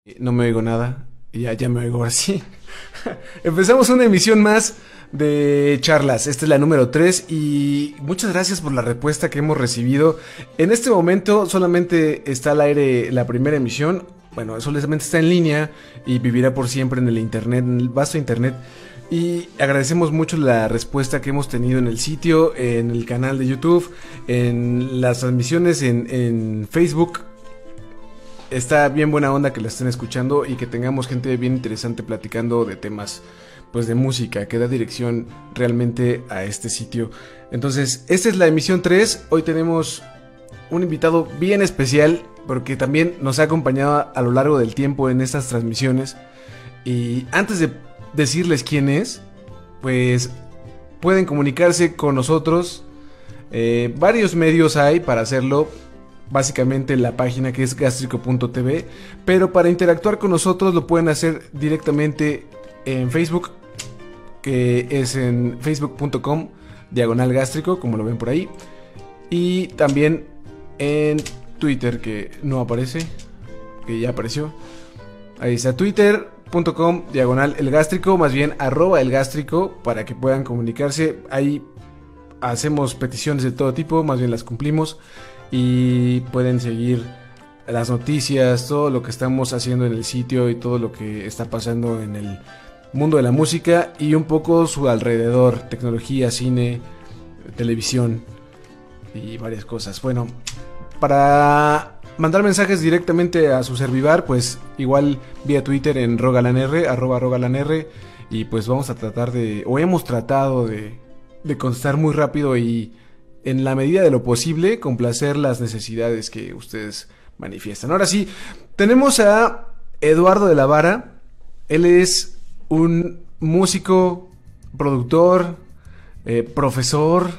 No me oigo nada. Ya me oigo ahora sí. Empezamos una emisión más de charlas. Esta es la número 3 y muchas gracias por la respuesta que hemos recibido. En este momento solamente está al aire la primera emisión. Bueno, solamente está en línea y vivirá por siempre en el internet, en el vasto internet. Y agradecemos mucho la respuesta que hemos tenido en el sitio, en el canal de YouTube, en las transmisiones en Facebook. Está bien buena onda que la estén escuchando y que tengamos gente bien interesante platicando de temas, pues, de música, que da dirección realmente a este sitio. Entonces, esta es la emisión 3. Hoy tenemos un invitado bien especial porque también nos ha acompañado a lo largo del tiempo en estas transmisiones. Y antes de decirles quién es, pues pueden comunicarse con nosotros. Varios medios hay para hacerlo. Básicamente la página que es gastrico.tv, pero para interactuar con nosotros lo pueden hacer directamente en Facebook, que es en facebook.com/gástrico, como lo ven por ahí, y también en Twitter, que no aparece, que ya apareció. Ahí está, twitter.com/elgástrico, más bien @elgástrico, para que puedan comunicarse. Ahí hacemos peticiones de todo tipo, más bien las cumplimos. Y pueden seguir las noticias, todo lo que estamos haciendo en el sitio y todo lo que está pasando en el mundo de la música y un poco su alrededor, tecnología, cine, televisión y varias cosas. Bueno, para mandar mensajes directamente a su servivar, pues igual vía Twitter en @rogalanr, @rogalanr, y pues vamos a tratar o hemos tratado de contestar muy rápido y en la medida de lo posible complacer las necesidades que ustedes manifiestan. Ahora sí, tenemos a Eduardo de la Vara. Él es un músico, productor, profesor,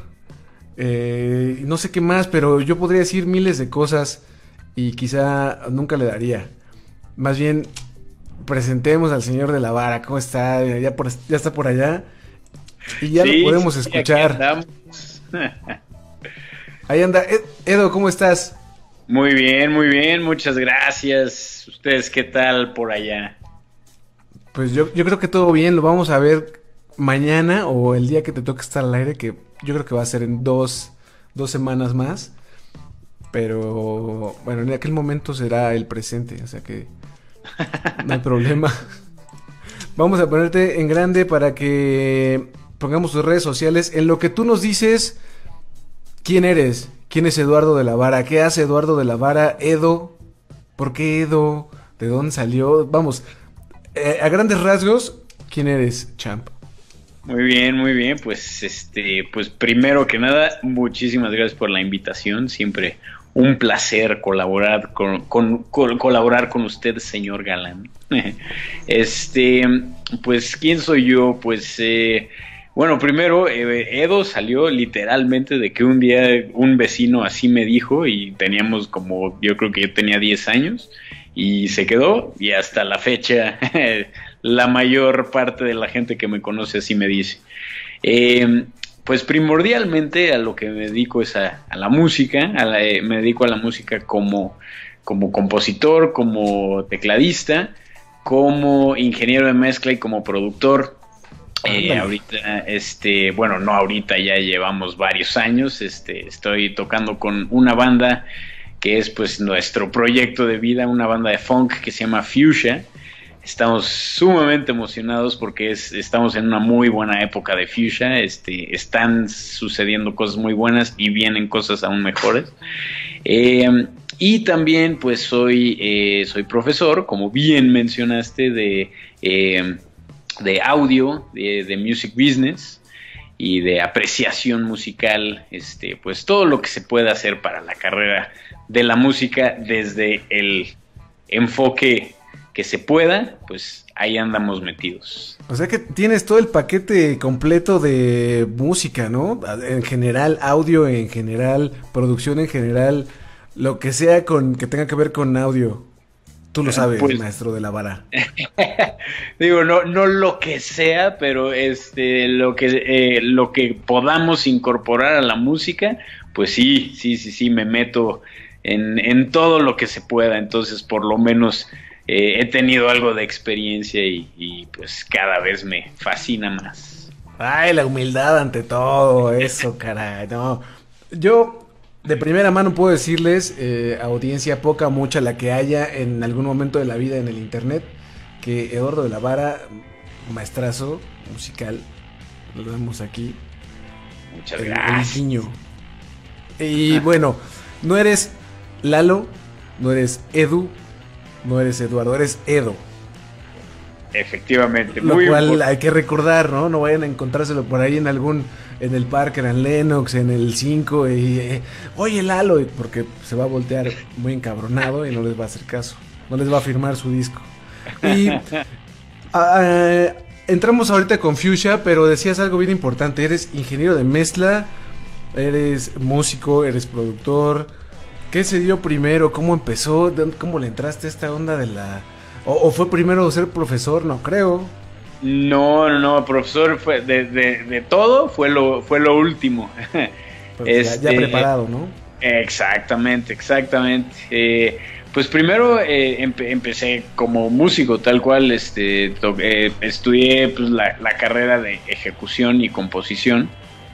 no sé qué más, pero yo podría decir miles de cosas y quizá nunca le daría. Más bien, presentemos al señor de la Vara. ¿Cómo está? Ya está por allá y ya lo podemos escuchar. Ahí anda. Edo, ¿cómo estás? Muy bien, muchas gracias. ¿Ustedes qué tal por allá? Pues yo creo que todo bien, lo vamos a ver mañana o el día que te toque estar al aire, que yo creo que va a ser en dos semanas más. Pero bueno, en aquel momento será el presente, o sea que no hay problema. Vamos a ponerte en grande para que pongamos tus redes sociales. En lo que tú nos dices, ¿quién eres? ¿Quién es Eduardo de la Vara? ¿Qué hace Eduardo de la Vara? Edo, ¿por qué Edo? ¿De dónde salió? Vamos, a grandes rasgos, ¿quién eres, champ? Muy bien, pues pues primero que nada, muchísimas gracias por la invitación, siempre un placer colaborar colaborar con usted, señor Galán. Pues ¿quién soy yo? Pues bueno, primero, Edo salió literalmente de que un día un vecino así me dijo y teníamos como, yo creo que yo tenía 10 años y se quedó y hasta la fecha la mayor parte de la gente que me conoce así me dice. Pues primordialmente a lo que me dedico es a la música, me dedico a la música como compositor, como tecladista, como ingeniero de mezcla y como productor. Ahorita, bueno, no ahorita, ya llevamos varios años, estoy tocando con una banda que es pues nuestro proyecto de vida, una banda de funk que se llama Fuchsia. Estamos sumamente emocionados porque estamos en una muy buena época de Fuchsia, están sucediendo cosas muy buenas y vienen cosas aún mejores. Y también pues soy profesor, como bien mencionaste, de audio, de music business y de apreciación musical, pues todo lo que se puede hacer para la carrera de la música desde el enfoque que se pueda, pues ahí andamos metidos. O sea que tienes todo el paquete completo de música, ¿no? En general, audio en general, producción en general, lo que sea que tenga que ver con audio. Tú lo sabes, pues, maestro de la Vara. Digo, no lo que sea, pero lo que podamos incorporar a la música, pues sí, me meto en todo lo que se pueda. Entonces, por lo menos he tenido algo de experiencia y pues cada vez me fascina más. Ay, la humildad ante todo, eso, caray, no. Yo, de primera mano puedo decirles, audiencia poca, mucha, la que haya en algún momento de la vida en el internet, que Eduardo de la Vara, maestrazo musical, lo vemos aquí. Muchas gracias. El niño. Y bueno, no eres Lalo, no eres Edu, no eres Eduardo, eres Edo. Efectivamente. Lo cual hay que recordar, ¿no? No vayan a encontrárselo por ahí en el Parker, en Lennox, en el 5 y oye Lalo, porque se va a voltear muy encabronado y no les va a hacer caso, no les va a firmar su disco. Y entramos ahorita con Fuchsia, pero decías algo bien importante, eres ingeniero de mezcla, eres músico, eres productor. ¿Qué se dio primero? ¿Cómo empezó? ¿Cómo le entraste a esta onda de la... ¿O fue primero ser profesor? No creo. No, profesor fue de todo, fue lo último. Pues ya preparado, ¿no? Exactamente. Pues primero empecé como músico, tal cual, estudié pues, la carrera de ejecución y composición.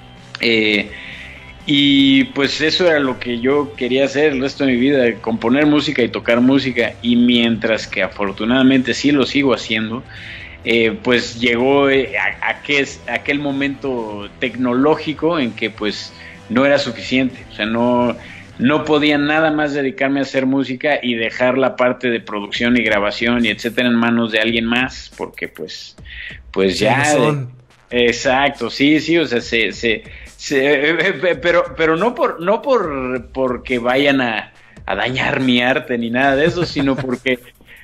Y pues eso era lo que yo quería hacer el resto de mi vida, componer música y tocar música. Y mientras que afortunadamente sí lo sigo haciendo, pues llegó aquel momento tecnológico en que pues no era suficiente. O sea, no podía nada más dedicarme a hacer música y dejar la parte de producción y grabación y etcétera en manos de alguien más, porque pues ya... Exacto, sí, o sea, pero no porque vayan a dañar mi arte ni nada de eso, sino porque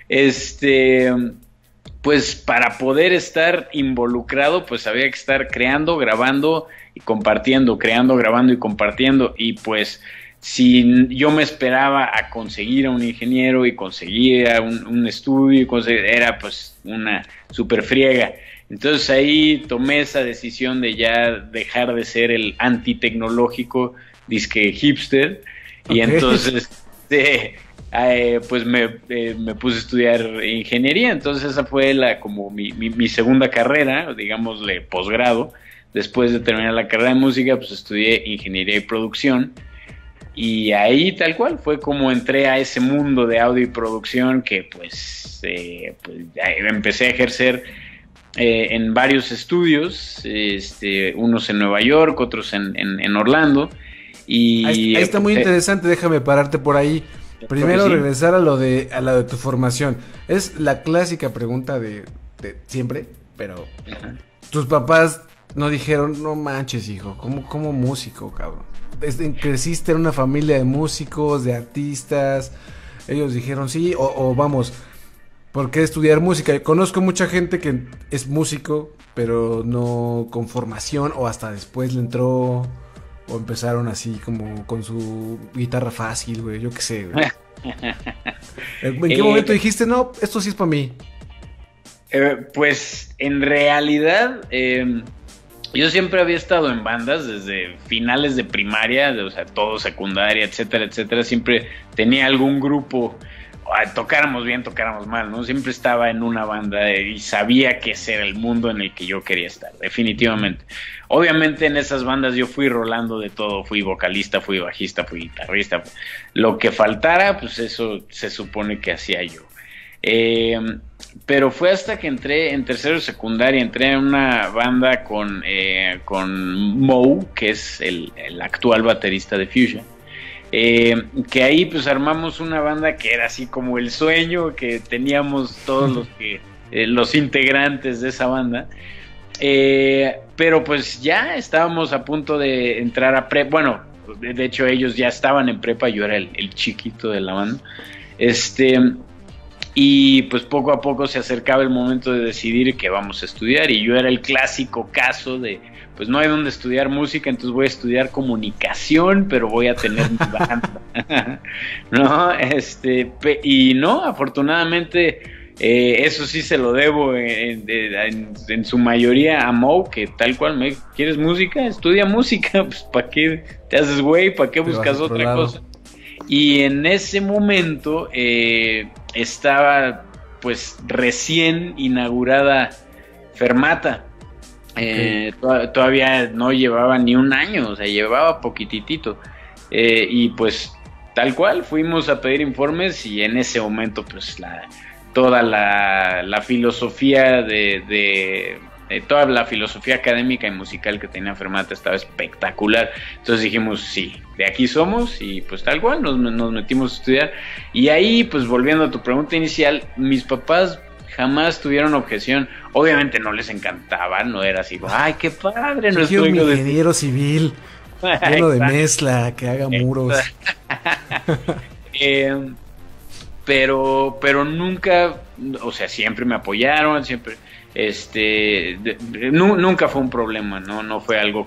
pues para poder estar involucrado, pues había que estar creando, grabando y compartiendo, creando, grabando y compartiendo. Y pues si yo me esperaba a conseguir a un ingeniero y conseguía un estudio, era pues una super friega. Entonces ahí tomé esa decisión de ya dejar de ser el antitecnológico disque hipster. Okay. Y entonces pues me puse a estudiar ingeniería. Entonces esa fue como mi segunda carrera, digámosle posgrado. Después de terminar la carrera de música, pues estudié ingeniería y producción. Y ahí tal cual fue como entré a ese mundo de audio y producción que pues empecé a ejercer en varios estudios, unos en Nueva York, otros en Orlando. Y ahí está muy interesante, déjame pararte por ahí. Primero regresar a lo de tu formación. Es la clásica pregunta de siempre, pero tus papás no dijeron, no manches hijo, ¿cómo músico, cabrón? Creciste en una familia de músicos, de artistas. Ellos dijeron sí, o vamos, ¿por qué estudiar música? Conozco mucha gente que es músico, pero no con formación, o hasta después le entró, o empezaron así como con su guitarra fácil, güey, yo qué sé, güey. ¿En qué momento dijiste, no, esto sí es para mí? Pues en realidad yo siempre había estado en bandas desde finales de primaria, o sea, todo secundaria, etcétera, etcétera. Siempre tenía algún grupo, tocáramos bien, tocáramos mal, ¿no? Siempre estaba en una banda y sabía que ese era el mundo en el que yo quería estar, definitivamente. Obviamente en esas bandas yo fui rolando de todo, fui vocalista, fui bajista, fui guitarrista. Lo que faltara, pues eso se supone que hacía yo. Pero fue hasta que entré en tercero de secundaria, entré en una banda con Mo, que es el actual baterista de Fuchsia, que ahí pues armamos una banda que era así como el sueño que teníamos todos los integrantes de esa banda, pero pues ya estábamos a punto de entrar a prepa. Bueno, de hecho ellos ya estaban en prepa, yo era el chiquito de la banda, y pues poco a poco se acercaba el momento de decidir qué vamos a estudiar, y yo era el clásico caso de, pues no hay donde estudiar música, entonces voy a estudiar comunicación, pero voy a tener mi banda. No, y no, afortunadamente, eso sí se lo debo en su mayoría a Mo, que tal cual ¿quieres música? Estudia música, pues ¿para qué te haces güey? ¿Para qué buscas otra cosa? Y en ese momento estaba pues recién inaugurada Fermata. Todavía no llevaba ni un año, o sea, llevaba poquitito. Y pues tal cual, fuimos a pedir informes y en ese momento pues toda la filosofía toda la filosofía académica y musical que tenía Fermata estaba espectacular. Entonces dijimos, sí, de aquí somos, y pues tal cual nos metimos a estudiar. Y ahí, pues volviendo a tu pregunta inicial, mis papás jamás tuvieron objeción. Obviamente no les encantaba, no era así, ay, qué padre, nuestro hijo de ingeniero civil, lleno de mezcla, que haga muros. Pero nunca, o sea, siempre me apoyaron, siempre, nunca fue un problema, no fue algo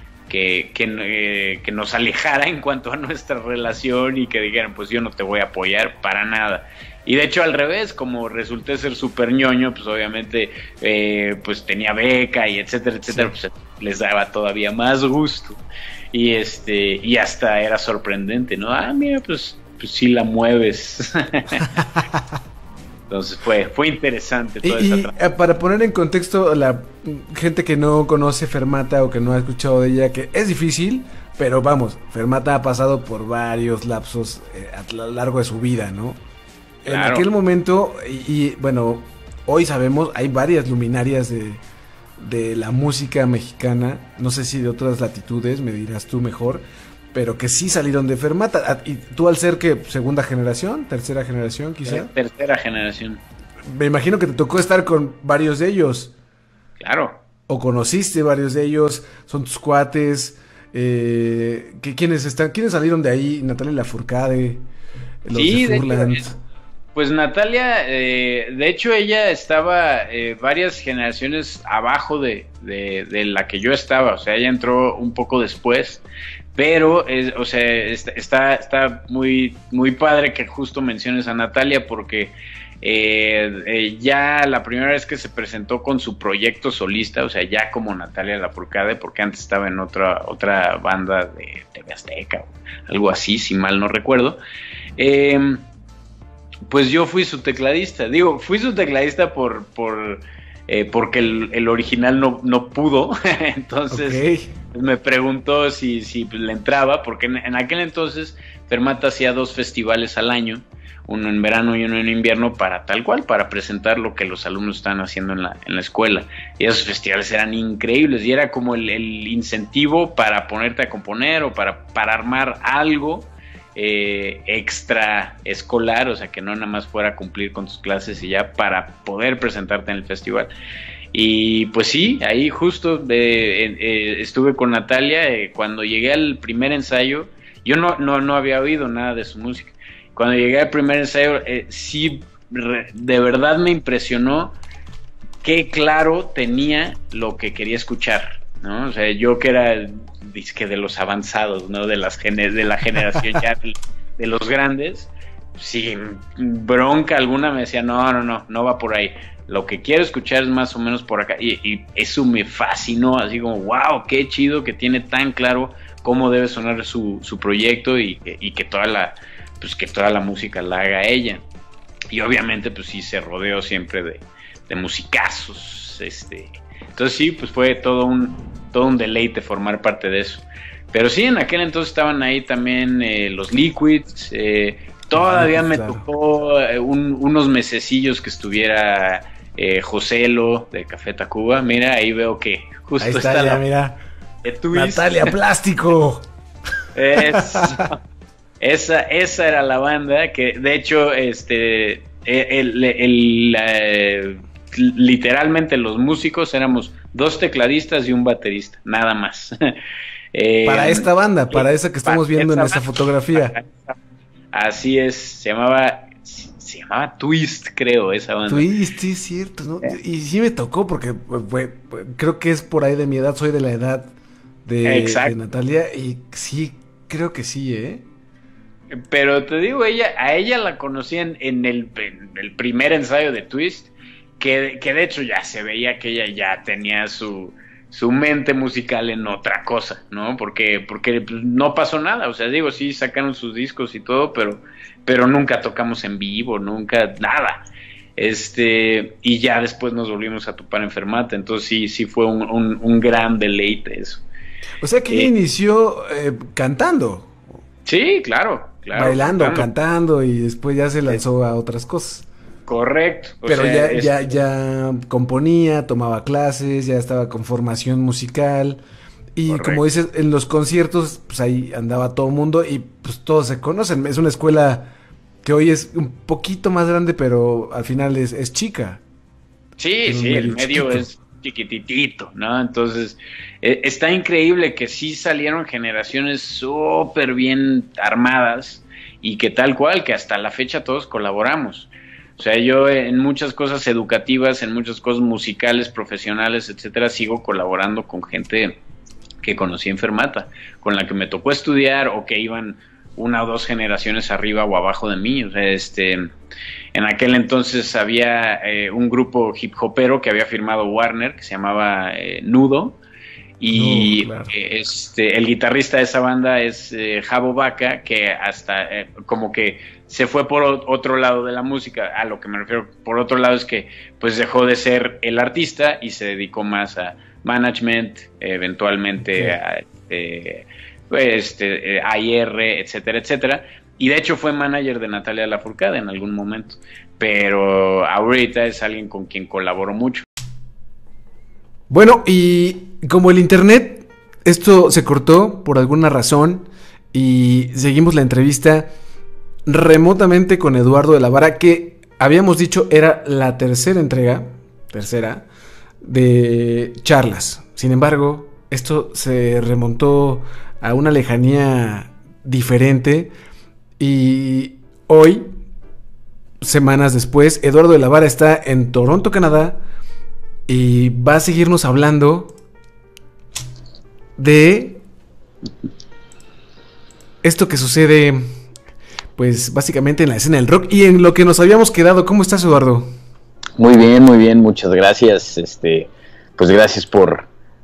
que nos alejara en cuanto a nuestra relación y que dijeran, pues yo no te voy a apoyar para nada. Y de hecho al revés, como resulté ser súper ñoño, pues obviamente pues tenía beca y etcétera, etcétera, sí. Pues les daba todavía más gusto. Y y hasta era sorprendente, ¿no? Mira, pues sí la mueves. Entonces fue interesante toda esa para poner en contexto la gente que no conoce Fermata o que no ha escuchado de ella, que es difícil, pero vamos, Fermata ha pasado por varios lapsos a lo largo de su vida, ¿no? Claro. En aquel momento, y bueno, hoy sabemos, hay varias luminarias de la música mexicana, no sé si de otras latitudes, me dirás tú mejor, pero que sí salieron de Fermata. Y tú, al ser que segunda generación, tercera generación quizá. Tercera generación. Me imagino que te tocó estar con varios de ellos. Claro. O conociste varios de ellos, son tus cuates. ¿Quiénes salieron de ahí? Natalia Lafourcade, los sí, de Furland. Pues Natalia, de hecho ella estaba varias generaciones abajo de la que yo estaba, o sea, ella entró un poco después, pero o sea, está muy, muy padre que justo menciones a Natalia, porque ya la primera vez que se presentó con su proyecto solista, o sea, ya como Natalia Lafourcade, porque antes estaba en otra banda de TV Azteca o algo así, si mal no recuerdo, pues yo fui su tecladista. Digo, fui su tecladista porque el original no pudo. Entonces me preguntó si le entraba, porque en aquel entonces Fermata hacía 2 festivales al año, uno en verano y uno en invierno, para tal cual, para presentar lo que los alumnos estaban haciendo en la escuela. Y esos festivales eran increíbles y era como el incentivo para ponerte a componer o para armar algo extra escolar, o sea, que no nada más fuera a cumplir con tus clases y ya, para poder presentarte en el festival. Y pues sí, ahí justo estuve con Natalia. Cuando llegué al primer ensayo, yo no había oído nada de su música. Cuando llegué al primer ensayo, sí, de verdad me impresionó qué claro tenía lo que quería escuchar, ¿no? O sea, yo que era disque de los avanzados, ¿no? De la generación ya de los grandes, sin bronca alguna me decía, no va por ahí. Lo que quiero escuchar es más o menos por acá. Y eso me fascinó, así como, wow, qué chido que tiene tan claro cómo debe sonar su proyecto y que toda la música la haga ella. Y obviamente, pues sí, se rodeó siempre de musicazos, Entonces sí, pues fue todo un deleite formar parte de eso. Pero sí, en aquel entonces estaban ahí también los Liquids. Todavía me tocó unos mesecillos que estuviera Joselo de Café Tacuba. Mira, ahí veo que justo ahí está ya, mira. Natalia Plástico. Esa era la banda que, de hecho, literalmente los músicos éramos 2 tecladistas y un baterista, nada más. Para esta banda, para esa que estamos viendo en esta fotografía. Así es, se llamaba Twist, creo, esa banda. Twist, sí, es cierto, ¿no? Y sí me tocó porque creo que es por ahí de mi edad, soy de la edad de Natalia, y sí, creo que sí, Pero te digo, a ella la conocí en el primer ensayo de Twist, que de hecho ya se veía que ella ya tenía su mente musical en otra cosa, ¿no? Porque no pasó nada, o sea, digo, sí sacaron sus discos y todo, pero nunca tocamos en vivo, nunca, nada. y ya después nos volvimos a topar en Fermata, entonces sí fue un gran deleite eso. O sea que inició cantando. Sí, claro. Bailando, cantando y después ya se lanzó a otras cosas. Correcto. Pero ya componía, tomaba clases, ya estaba con formación musical. Y correcto. Como dices, en los conciertos, pues ahí andaba todo el mundo y pues todos se conocen. Es una escuela que hoy es un poquito más grande, pero al final es chica. Sí, el medio es chiquititito, ¿no? Entonces, está increíble que sí salieron generaciones súper bien armadas y que tal cual, que hasta la fecha todos colaboramos. O sea, yo en muchas cosas educativas, en muchas cosas musicales, profesionales, etcétera, sigo colaborando con gente que conocí en Fermata, con la que me tocó estudiar o que iban una o dos generaciones arriba o abajo de mí. O sea, en aquel entonces había un grupo hip hopero que había firmado Warner, que se llamaba Nudo, y claro. El guitarrista de esa banda es Jabo Vaca, que hasta como que se fue por otro lado de la música. A lo que me refiero por otro lado es que pues dejó de ser el artista y se dedicó más a management, eventualmente a AIR, etcétera, etcétera. Y de hecho fue manager de Natalia Lafourcade en algún momento, pero ahorita es alguien con quien colaboro mucho. Bueno, y como el internet, esto se cortó por alguna razón y seguimos la entrevista remotamente con Eduardo de la Vara, que habíamos dicho era la tercera de charlas. Sin embargo, esto se remontó a una lejanía diferente y hoy, semanas después, Eduardo de la Vara está en Toronto, Canadá, y va a seguirnos hablando de esto que sucede, pues básicamente en la escena del rock y en lo que nos habíamos quedado. ¿Cómo estás, Eduardo? Muy bien, muchas gracias. Pues gracias por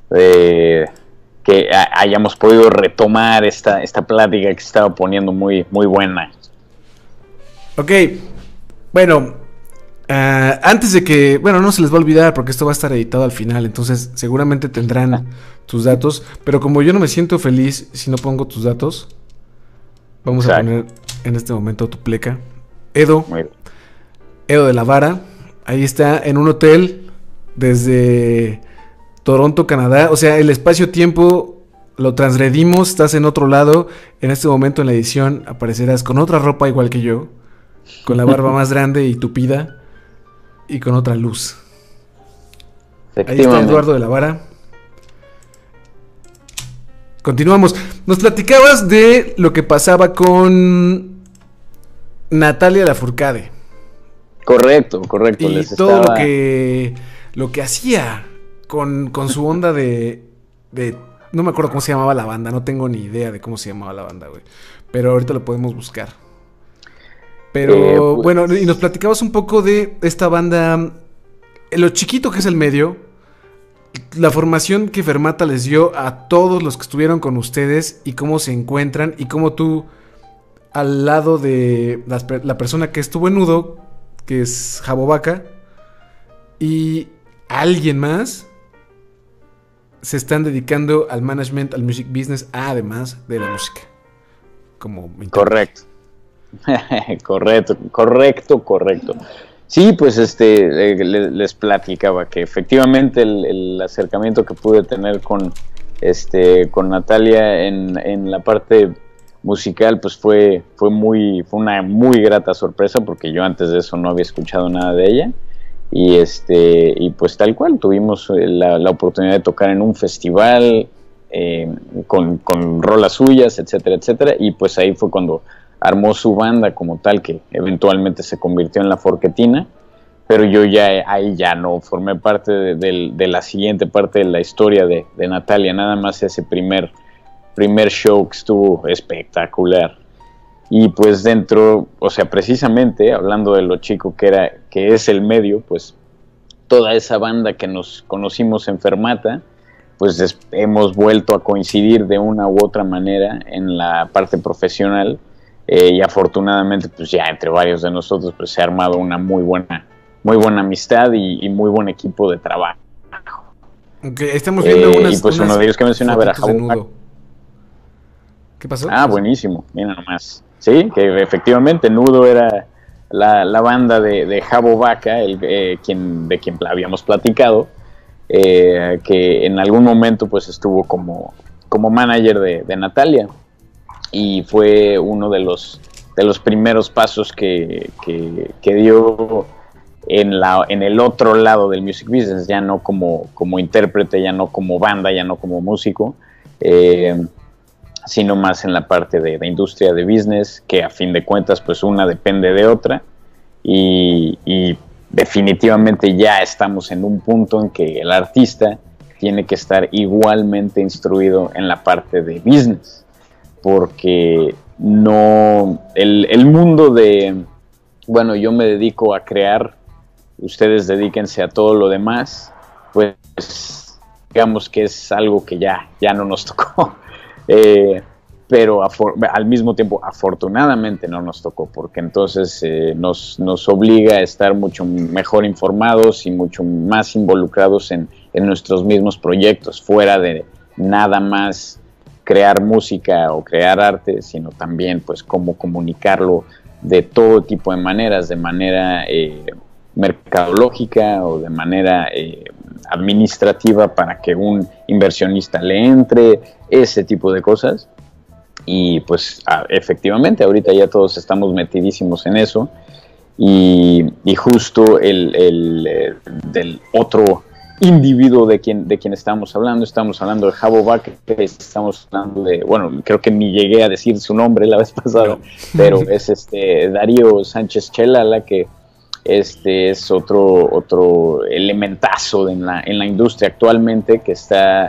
que hayamos podido retomar esta plática que se estaba poniendo muy buena. Ok, bueno, antes de que, bueno, no se les va a olvidar porque esto va a estar editado al final, entonces seguramente tendrán tus datos, pero como yo no me siento feliz si no pongo tus datos, vamos a poner en este momento tu pleca. Edo de la Vara, ahí está en un hotel desde Toronto, Canadá. O sea, el espacio-tiempo lo transgredimos, estás en otro lado. En este momento en la edición aparecerás con otra ropa igual que yo, con la barba más grande y tupida y con otra luz. Ahí está Eduardo de la Vara. Continuamos. Nos platicabas de lo que pasaba con Natalia Lafourcade. Correcto. Y todo lo que hacía con su onda de no me acuerdo cómo se llamaba la banda, no tengo ni idea de cómo se llamaba la banda, güey. Pero ahorita lo podemos buscar. Pero pues, bueno, y nos platicabas un poco de esta banda, lo chiquito que es el medio, la formación que Fermata les dio a todos los que estuvieron con ustedes y cómo se encuentran y cómo tú, al lado de la persona que estuvo en Nudo, que es Jabo Vaca, y alguien más, se están dedicando al management, al music business, además de la música. Correcto. Correcto. Sí, pues les platicaba que efectivamente el acercamiento que pude tener con Natalia en la parte musical pues fue una muy grata sorpresa, porque yo antes de eso no había escuchado nada de ella y pues tal cual tuvimos la oportunidad de tocar en un festival con rolas suyas, etcétera, y pues ahí fue cuando armó su banda como tal, que eventualmente se convirtió en La Forquetina, pero yo ahí ya no formé parte de la siguiente parte de la historia de Natalia, nada más ese primer show que estuvo espectacular. Y pues dentro, o sea, precisamente hablando de lo chico que es el medio, pues toda esa banda que nos conocimos en Fermata, pues hemos vuelto a coincidir de una u otra manera en la parte profesional, y afortunadamente pues ya entre varios de nosotros pues se ha armado una muy buena muy buena amistad y muy buen equipo de trabajo. Okay, estamos viendo y pues uno de ellos que mencionaba era Nudo. ¿Qué pasó? Buenísimo, mira nomás. Sí, que efectivamente Nudo era la banda de Jabo Vaca, de quien habíamos platicado, que en algún momento pues estuvo como manager de Natalia, y fue uno de los primeros pasos que dio en el otro lado del music business, ya no como intérprete, ya no como banda, ya no como músico, sino más en la parte de industria de business, que a fin de cuentas pues una depende de otra, y definitivamente ya estamos en un punto en que el artista tiene que estar igualmente instruido en la parte de business, porque no el mundo de, bueno, yo me dedico a crear, ustedes dedíquense a todo lo demás, pues digamos que es algo que ya no nos tocó. Pero al mismo tiempo afortunadamente no nos tocó, porque entonces nos obliga a estar mucho mejor informados y mucho más involucrados en nuestros mismos proyectos, fuera de nada más crear música o crear arte, sino también pues cómo comunicarlo de todo tipo de maneras, de manera mercadológica o de manera administrativa, para que un inversionista le entre, ese tipo de cosas. Y pues efectivamente ahorita ya todos estamos metidísimos en eso, y justo del otro individuo de quien estamos hablando de Jabo Vaca, estamos hablando de, bueno, creo que ni llegué a decir su nombre la vez pasada, pero es Darío Sánchez Chelala, que es otro elementazo en la industria actualmente, que está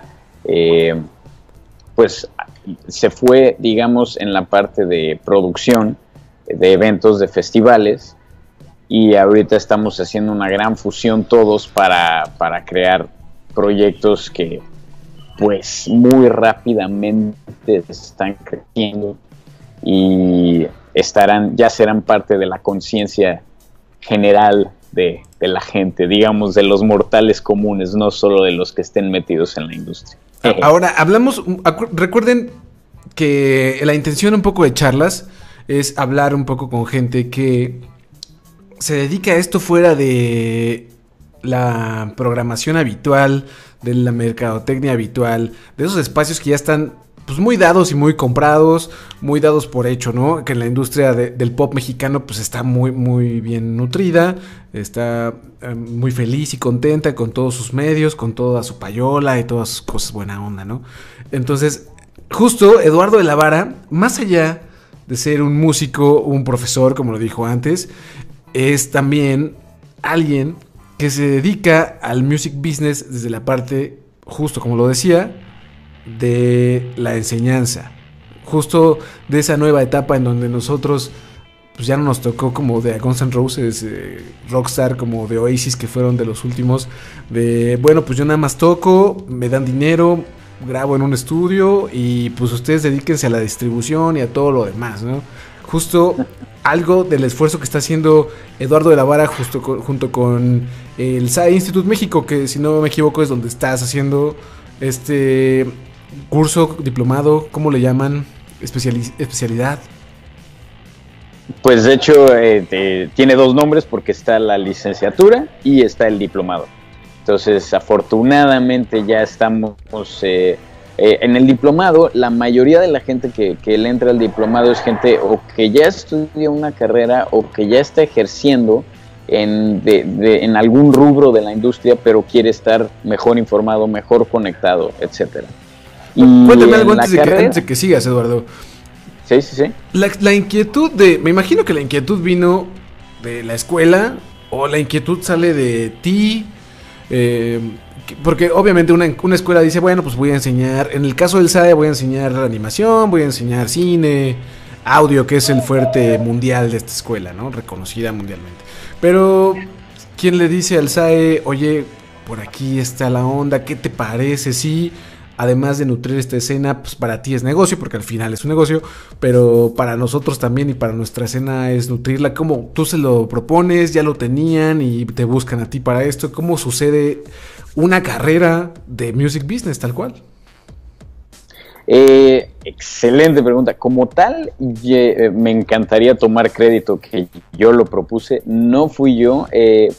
pues se fue, digamos, en la parte de producción de eventos, de festivales, y ahorita estamos haciendo una gran fusión todos para crear proyectos que pues muy rápidamente están creciendo y ya serán parte de la conciencia general de la gente, digamos, de los mortales comunes, no solo de los que estén metidos en la industria. Ahora, recuerden que la intención un poco de charlas es hablar un poco con gente que se dedica a esto fuera de la programación habitual, de la mercadotecnia habitual, de esos espacios que ya están pues muy dados y muy comprados, muy dados por hecho, ¿no? Que la industria del pop mexicano pues está muy, muy bien nutrida, está muy feliz y contenta con todos sus medios, con toda su payola y todas sus cosas buena onda, ¿no? Entonces, justo Eduardo de la Vara, más allá de ser un músico, un profesor, como lo dijo antes, es también alguien que se dedica al music business desde la parte, justo como lo decía, de la enseñanza, justo de esa nueva etapa en donde nosotros pues ya no nos tocó como de Guns N' Roses, Rockstar, como de Oasis, que fueron de los últimos, de bueno, pues yo nada más toco, me dan dinero, grabo en un estudio y pues ustedes dedíquense a la distribución y a todo lo demás, ¿no? Justo algo del esfuerzo que está haciendo Eduardo de la Vara junto con el SAE Institute México, que si no me equivoco es donde estás haciendo curso, diplomado, ¿cómo le llaman? Especialidad. Pues de hecho tiene dos nombres, porque está la licenciatura y está el diplomado. Entonces afortunadamente ya estamos en el diplomado. La mayoría de la gente que le entra al diplomado es gente o que ya estudia una carrera o que ya está ejerciendo en algún rubro de la industria, pero quiere estar mejor informado, mejor conectado, etcétera. Cuéntame algo antes de que sigas, Eduardo. Sí. La inquietud me imagino que la inquietud vino de la escuela, o la inquietud sale de ti, porque obviamente una escuela dice, bueno, pues voy a enseñar, en el caso del SAE voy a enseñar animación, voy a enseñar cine, audio, que es el fuerte mundial de esta escuela, ¿no? Reconocida mundialmente. Pero, ¿quién le dice al SAE, oye, por aquí está la onda, ¿qué te parece? Sí, además de nutrir esta escena, pues para ti es negocio, porque al final es un negocio, pero para nosotros también y para nuestra escena es nutrirla. ¿Cómo tú se lo propones? ¿Ya lo tenían y te buscan a ti para esto? ¿Cómo sucede una carrera de music business tal cual? Excelente pregunta. Como tal, me encantaría tomar crédito que yo lo propuse. No fui yo,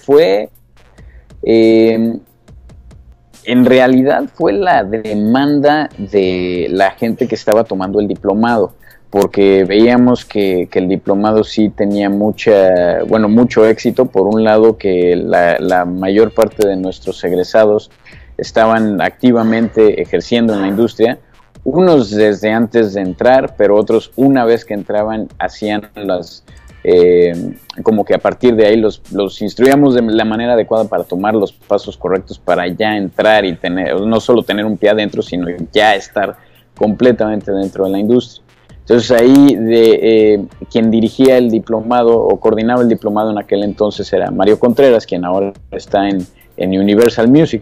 en realidad fue la demanda de la gente que estaba tomando el diplomado, porque veíamos que el diplomado sí tenía mucho éxito. Por un lado, que la mayor parte de nuestros egresados estaban activamente ejerciendo en la industria, unos desde antes de entrar, pero otros una vez que entraban hacían como que a partir de ahí los instruíamos de la manera adecuada para tomar los pasos correctos para ya entrar y no solo tener un pie adentro, sino ya estar completamente dentro de la industria. Entonces ahí quien dirigía el diplomado o coordinaba el diplomado en aquel entonces era Mario Contreras, quien ahora está en Universal Music.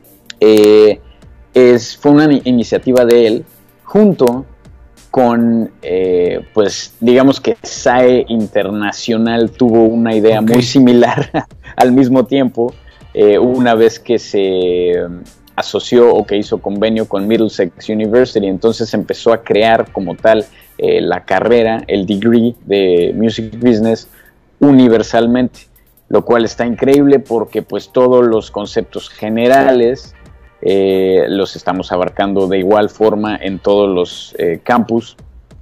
Fue una iniciativa de él junto con, pues digamos que SAE Internacional tuvo una idea muy similar al mismo tiempo, una vez que se asoció o que hizo convenio con Middlesex University. Entonces empezó a crear como tal la carrera, el degree de Music Business universalmente, lo cual está increíble porque pues todos los conceptos generales los estamos abarcando de igual forma en todos los campus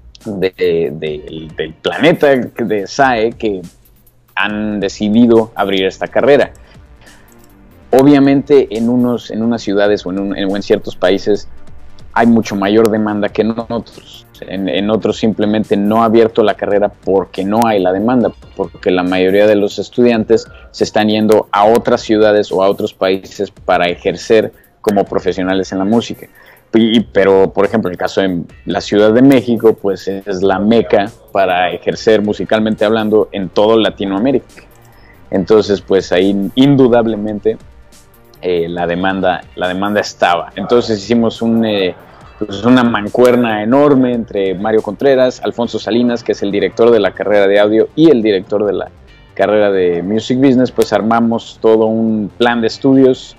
del planeta de SAE que han decidido abrir esta carrera. Obviamente en unas ciudades o en ciertos países hay mucho mayor demanda que en otros. En otros simplemente no ha abierto la carrera porque no hay la demanda, porque la mayoría de los estudiantes se están yendo a otras ciudades o a otros países para ejercer como profesionales en la música. Pero, por ejemplo, en el caso de la Ciudad de México, pues es la meca para ejercer musicalmente hablando en toda Latinoamérica. Entonces, pues ahí indudablemente la demanda estaba. Entonces hicimos una mancuerna enorme entre Mario Contreras, Alfonso Salinas, que es el director de la carrera de audio, y el director de la carrera de Music Business. Pues armamos todo un plan de estudios,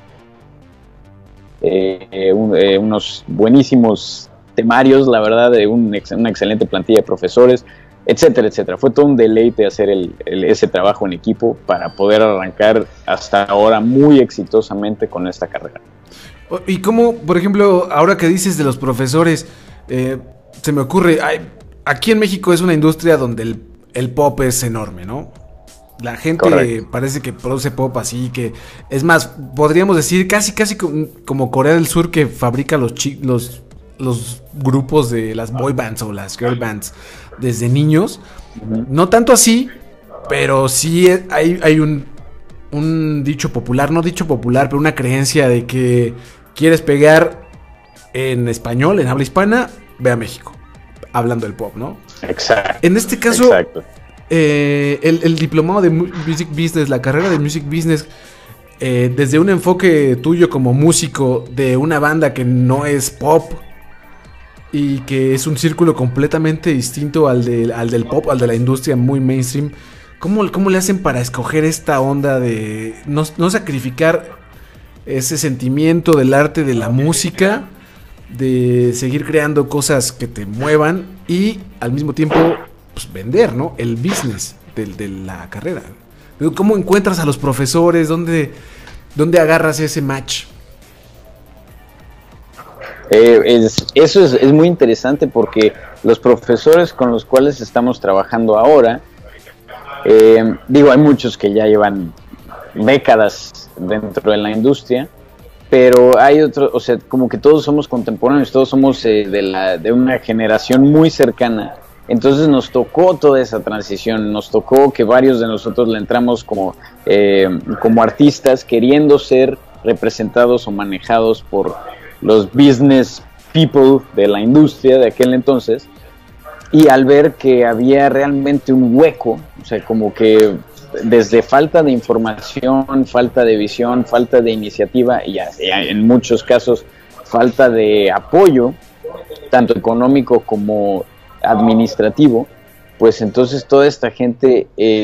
unos buenísimos temarios, la verdad, de una excelente plantilla de profesores, etcétera, etcétera. Fue todo un deleite hacer ese trabajo en equipo para poder arrancar hasta ahora muy exitosamente con esta carrera. Y cómo, por ejemplo, ahora que dices de los profesores, se me ocurre, aquí en México es una industria donde el pop es enorme, ¿no? La gente parece que produce pop así, que es más, podríamos decir casi como Corea del Sur, que fabrica los grupos de las boy bands o las girl bands desde niños. Uh-huh. No tanto así, pero sí hay un dicho popular, no dicho popular, pero una creencia de que quieres pegar en español, en habla hispana, ve a México, hablando del pop, ¿no? Exacto. En este caso, exacto. El diplomado de Music Business, la carrera de Music Business, desde un enfoque tuyo como músico de una banda que no es pop y que es un círculo completamente distinto al del pop, al de la industria muy mainstream, ¿cómo le hacen para escoger esta onda de no sacrificar ese sentimiento del arte, de la música, de seguir creando cosas que te muevan y al mismo tiempo pues, vender, ¿no? El business de la carrera? ¿Cómo encuentras a los profesores? ¿Dónde agarras ese match? Eso es muy interesante porque los profesores con los cuales estamos trabajando ahora, hay muchos que ya llevan décadas dentro de la industria, pero hay otros, o sea, como que todos somos contemporáneos, todos somos de una generación muy cercana. Entonces nos tocó toda esa transición, nos tocó que varios de nosotros le entramos como artistas queriendo ser representados o manejados por los business people de la industria de aquel entonces, y al ver que había realmente un hueco, o sea, como que desde falta de información, falta de visión, falta de iniciativa y en muchos casos falta de apoyo, tanto económico como administrativo, pues entonces toda esta gente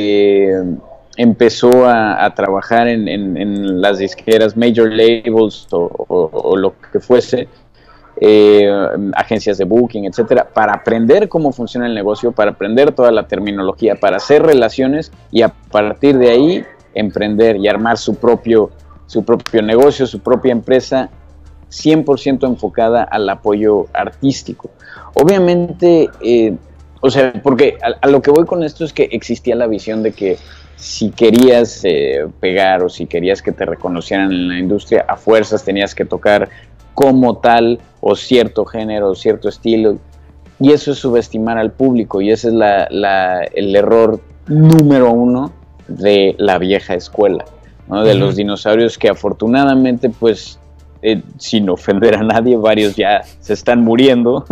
empezó a trabajar en las disqueras, major labels o lo que fuese, agencias de booking, etcétera, para aprender cómo funciona el negocio, para aprender toda la terminología, para hacer relaciones y a partir de ahí emprender y armar su propio negocio, su propia empresa 100% enfocada al apoyo artístico. Obviamente, o sea, porque a lo que voy con esto es que existía la visión de que si querías pegar o si querías que te reconocieran en la industria, a fuerzas tenías que tocar como tal o cierto género o cierto estilo, y eso es subestimar al público, y ese es el error número uno de la vieja escuela, ¿no? De los dinosaurios que afortunadamente, pues, sin ofender a nadie, varios ya se están muriendo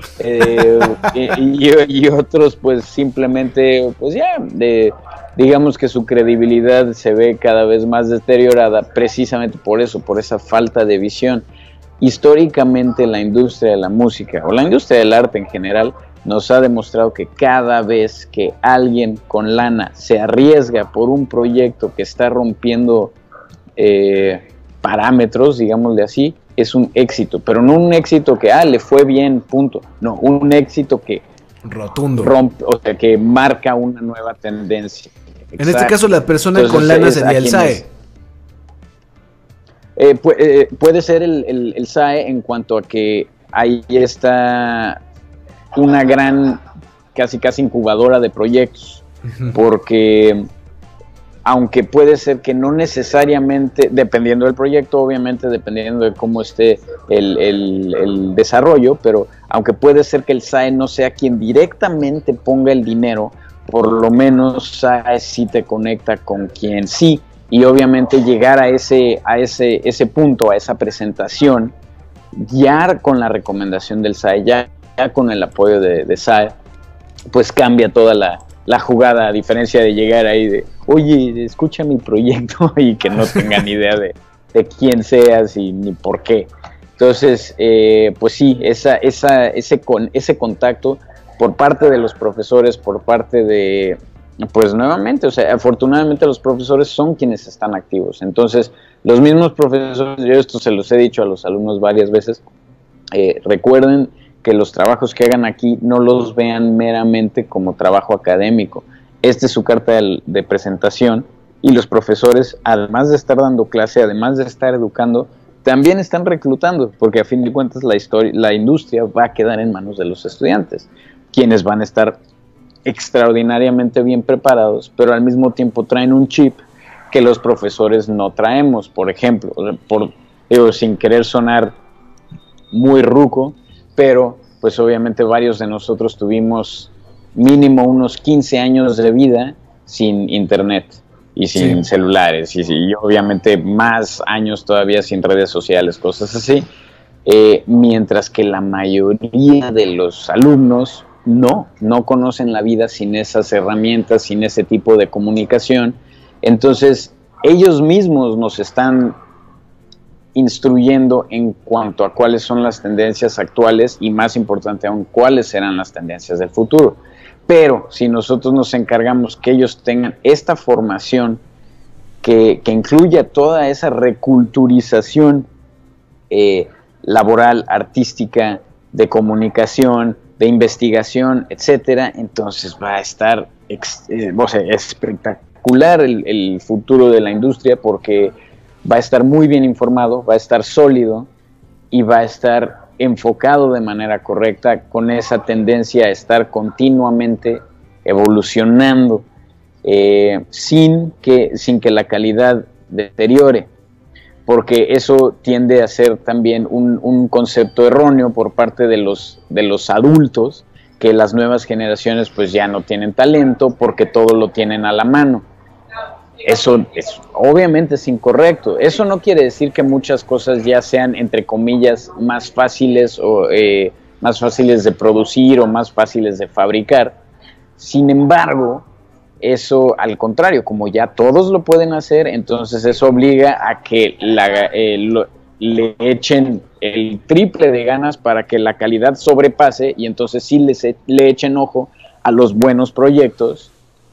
y otros pues simplemente, pues ya, digamos que su credibilidad se ve cada vez más deteriorada precisamente por eso, por esa falta de visión. Históricamente la industria de la música o la industria del arte en general nos ha demostrado que cada vez que alguien con lana se arriesga por un proyecto que está rompiendo parámetros, digámosle así, es un éxito, pero no un éxito que le fue bien, punto, no, un éxito que rotundo rompe, o sea, que marca una nueva tendencia. Exacto. En este caso la persona entonces, con lana sería el SAE. Puede ser el SAE en cuanto a que ahí está una gran, casi incubadora de proyectos, porque aunque puede ser que no necesariamente, dependiendo del proyecto, obviamente dependiendo de cómo esté el desarrollo, pero aunque puede ser que el SAE no sea quien directamente ponga el dinero, por lo menos SAE sí te conecta con quien sí. Y obviamente llegar a ese punto, a esa presentación, ya con la recomendación del SAE, ya con el apoyo de SAE, pues cambia toda la jugada, a diferencia de llegar ahí de, oye, escucha mi proyecto y que no tengan idea de quién seas y ni por qué. Entonces, pues sí, ese contacto por parte de los profesores, por parte de... Pues nuevamente, o sea, afortunadamente los profesores son quienes están activos. Entonces, los mismos profesores, yo esto se los he dicho a los alumnos varias veces, recuerden que los trabajos que hagan aquí no los vean meramente como trabajo académico. Esta es su carta de presentación y los profesores, además de estar dando clase, además de estar educando, también están reclutando, porque a fin de cuentas la industria va a quedar en manos de los estudiantes, quienes van a estar extraordinariamente bien preparados, pero al mismo tiempo traen un chip que los profesores no traemos. Por ejemplo, sin querer sonar muy ruco, pero pues obviamente varios de nosotros tuvimos mínimo unos 15 años de vida sin internet y sin celulares y obviamente más años todavía sin redes sociales, cosas así, mientras que la mayoría de los alumnos no conocen la vida sin esas herramientas, sin ese tipo de comunicación. Entonces, ellos mismos nos están instruyendo en cuanto a cuáles son las tendencias actuales y, más importante aún, cuáles serán las tendencias del futuro. Pero si nosotros nos encargamos que ellos tengan esta formación que incluya toda esa reculturización laboral, artística, de comunicación, de investigación, etcétera, entonces va a estar espectacular el futuro de la industria, porque va a estar muy bien informado, va a estar sólido y va a estar enfocado de manera correcta, con esa tendencia a estar continuamente evolucionando, sin que la calidad deteriore, porque eso tiende a ser también un concepto erróneo por parte de los adultos, que las nuevas generaciones pues ya no tienen talento porque todo lo tienen a la mano. Eso obviamente es incorrecto. Eso no quiere decir que muchas cosas ya sean, entre comillas, más fáciles o más fáciles de producir o más fáciles de fabricar. Sin embargo, eso al contrario, como ya todos lo pueden hacer, entonces eso obliga a que le echen el triple de ganas para que la calidad sobrepase y entonces sí le echen ojo a los buenos proyectos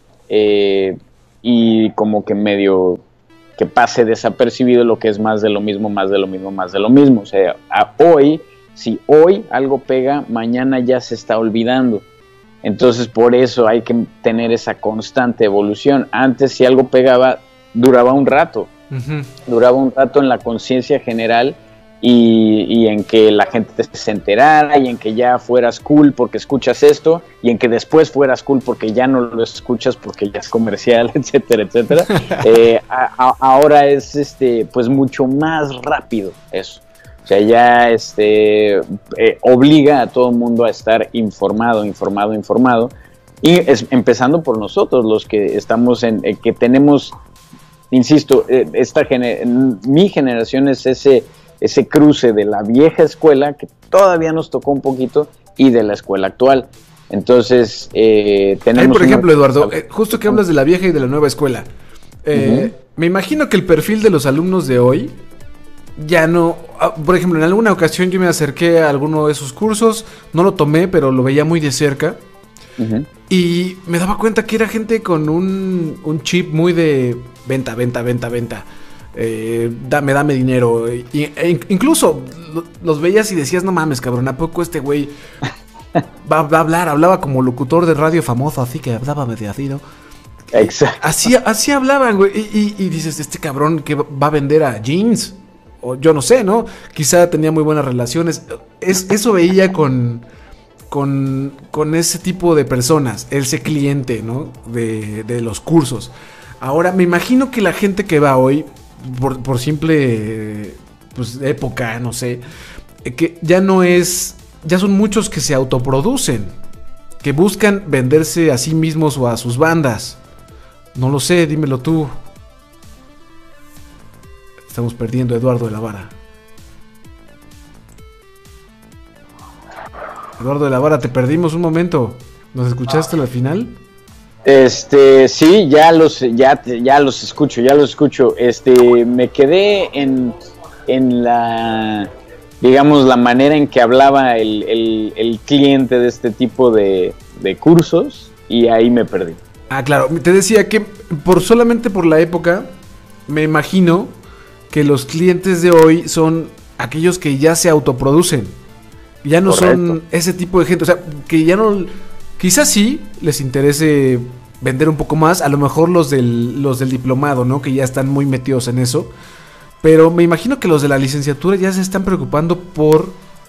y como que medio que pase desapercibido lo que es más de lo mismo, más de lo mismo, más de lo mismo. O sea, si hoy algo pega, mañana ya se está olvidando. Entonces por eso hay que tener esa constante evolución. Antes si algo pegaba, duraba un rato. Duraba un rato en la conciencia general y en que la gente se enterara y en que ya fueras cool porque escuchas esto y en que después fueras cool porque ya no lo escuchas porque ya es comercial, etcétera, etcétera. Ahora es pues mucho más rápido eso. O sea, ya obliga a todo el mundo a estar informado y empezando por nosotros, los que estamos que tenemos, insisto, mi generación es ese cruce de la vieja escuela que todavía nos tocó un poquito y de la escuela actual. Entonces, tenemos... por ejemplo, Eduardo, justo que hablas de la vieja y de la nueva escuela, me imagino que el perfil de los alumnos de hoy ya no... Por ejemplo, en alguna ocasión yo me acerqué a alguno de esos cursos, no lo tomé, pero lo veía muy de cerca. Y me daba cuenta que era gente con un chip muy de venta. Dame dinero. Incluso los veías y decías, no mames, cabrón, ¿a poco este güey va a hablar? Hablaba como locutor de radio famoso, así que hablaba medio así, ¿no? Exacto. Así hablaban, güey. Y dices, este cabrón que va a vender a jeans. O yo no sé, ¿no? Quizá tenía muy buenas relaciones. Eso veía con ese tipo de personas, ese cliente, ¿no? De los cursos. Ahora, me imagino que la gente que va hoy, por simple pues, época, no sé, que ya son muchos que se autoproducen, que buscan venderse a sí mismos o a sus bandas. No lo sé, dímelo tú. Estamos perdiendo a Eduardo de la Vara. Eduardo de la Vara, te perdimos un momento. ¿Nos escuchaste al final? Sí, ya los escucho. Me quedé en la, digamos, la manera en que hablaba el cliente de este tipo de cursos y ahí me perdí. Ah, claro, te decía que solamente por la época, me imagino que los clientes de hoy son aquellos que ya se autoproducen. Ya no Correcto. Son ese tipo de gente, o sea, que ya no, quizás sí les interese vender un poco más, a lo mejor los del diplomado, ¿no? Que ya están muy metidos en eso, pero me imagino que los de la licenciatura ya se están preocupando por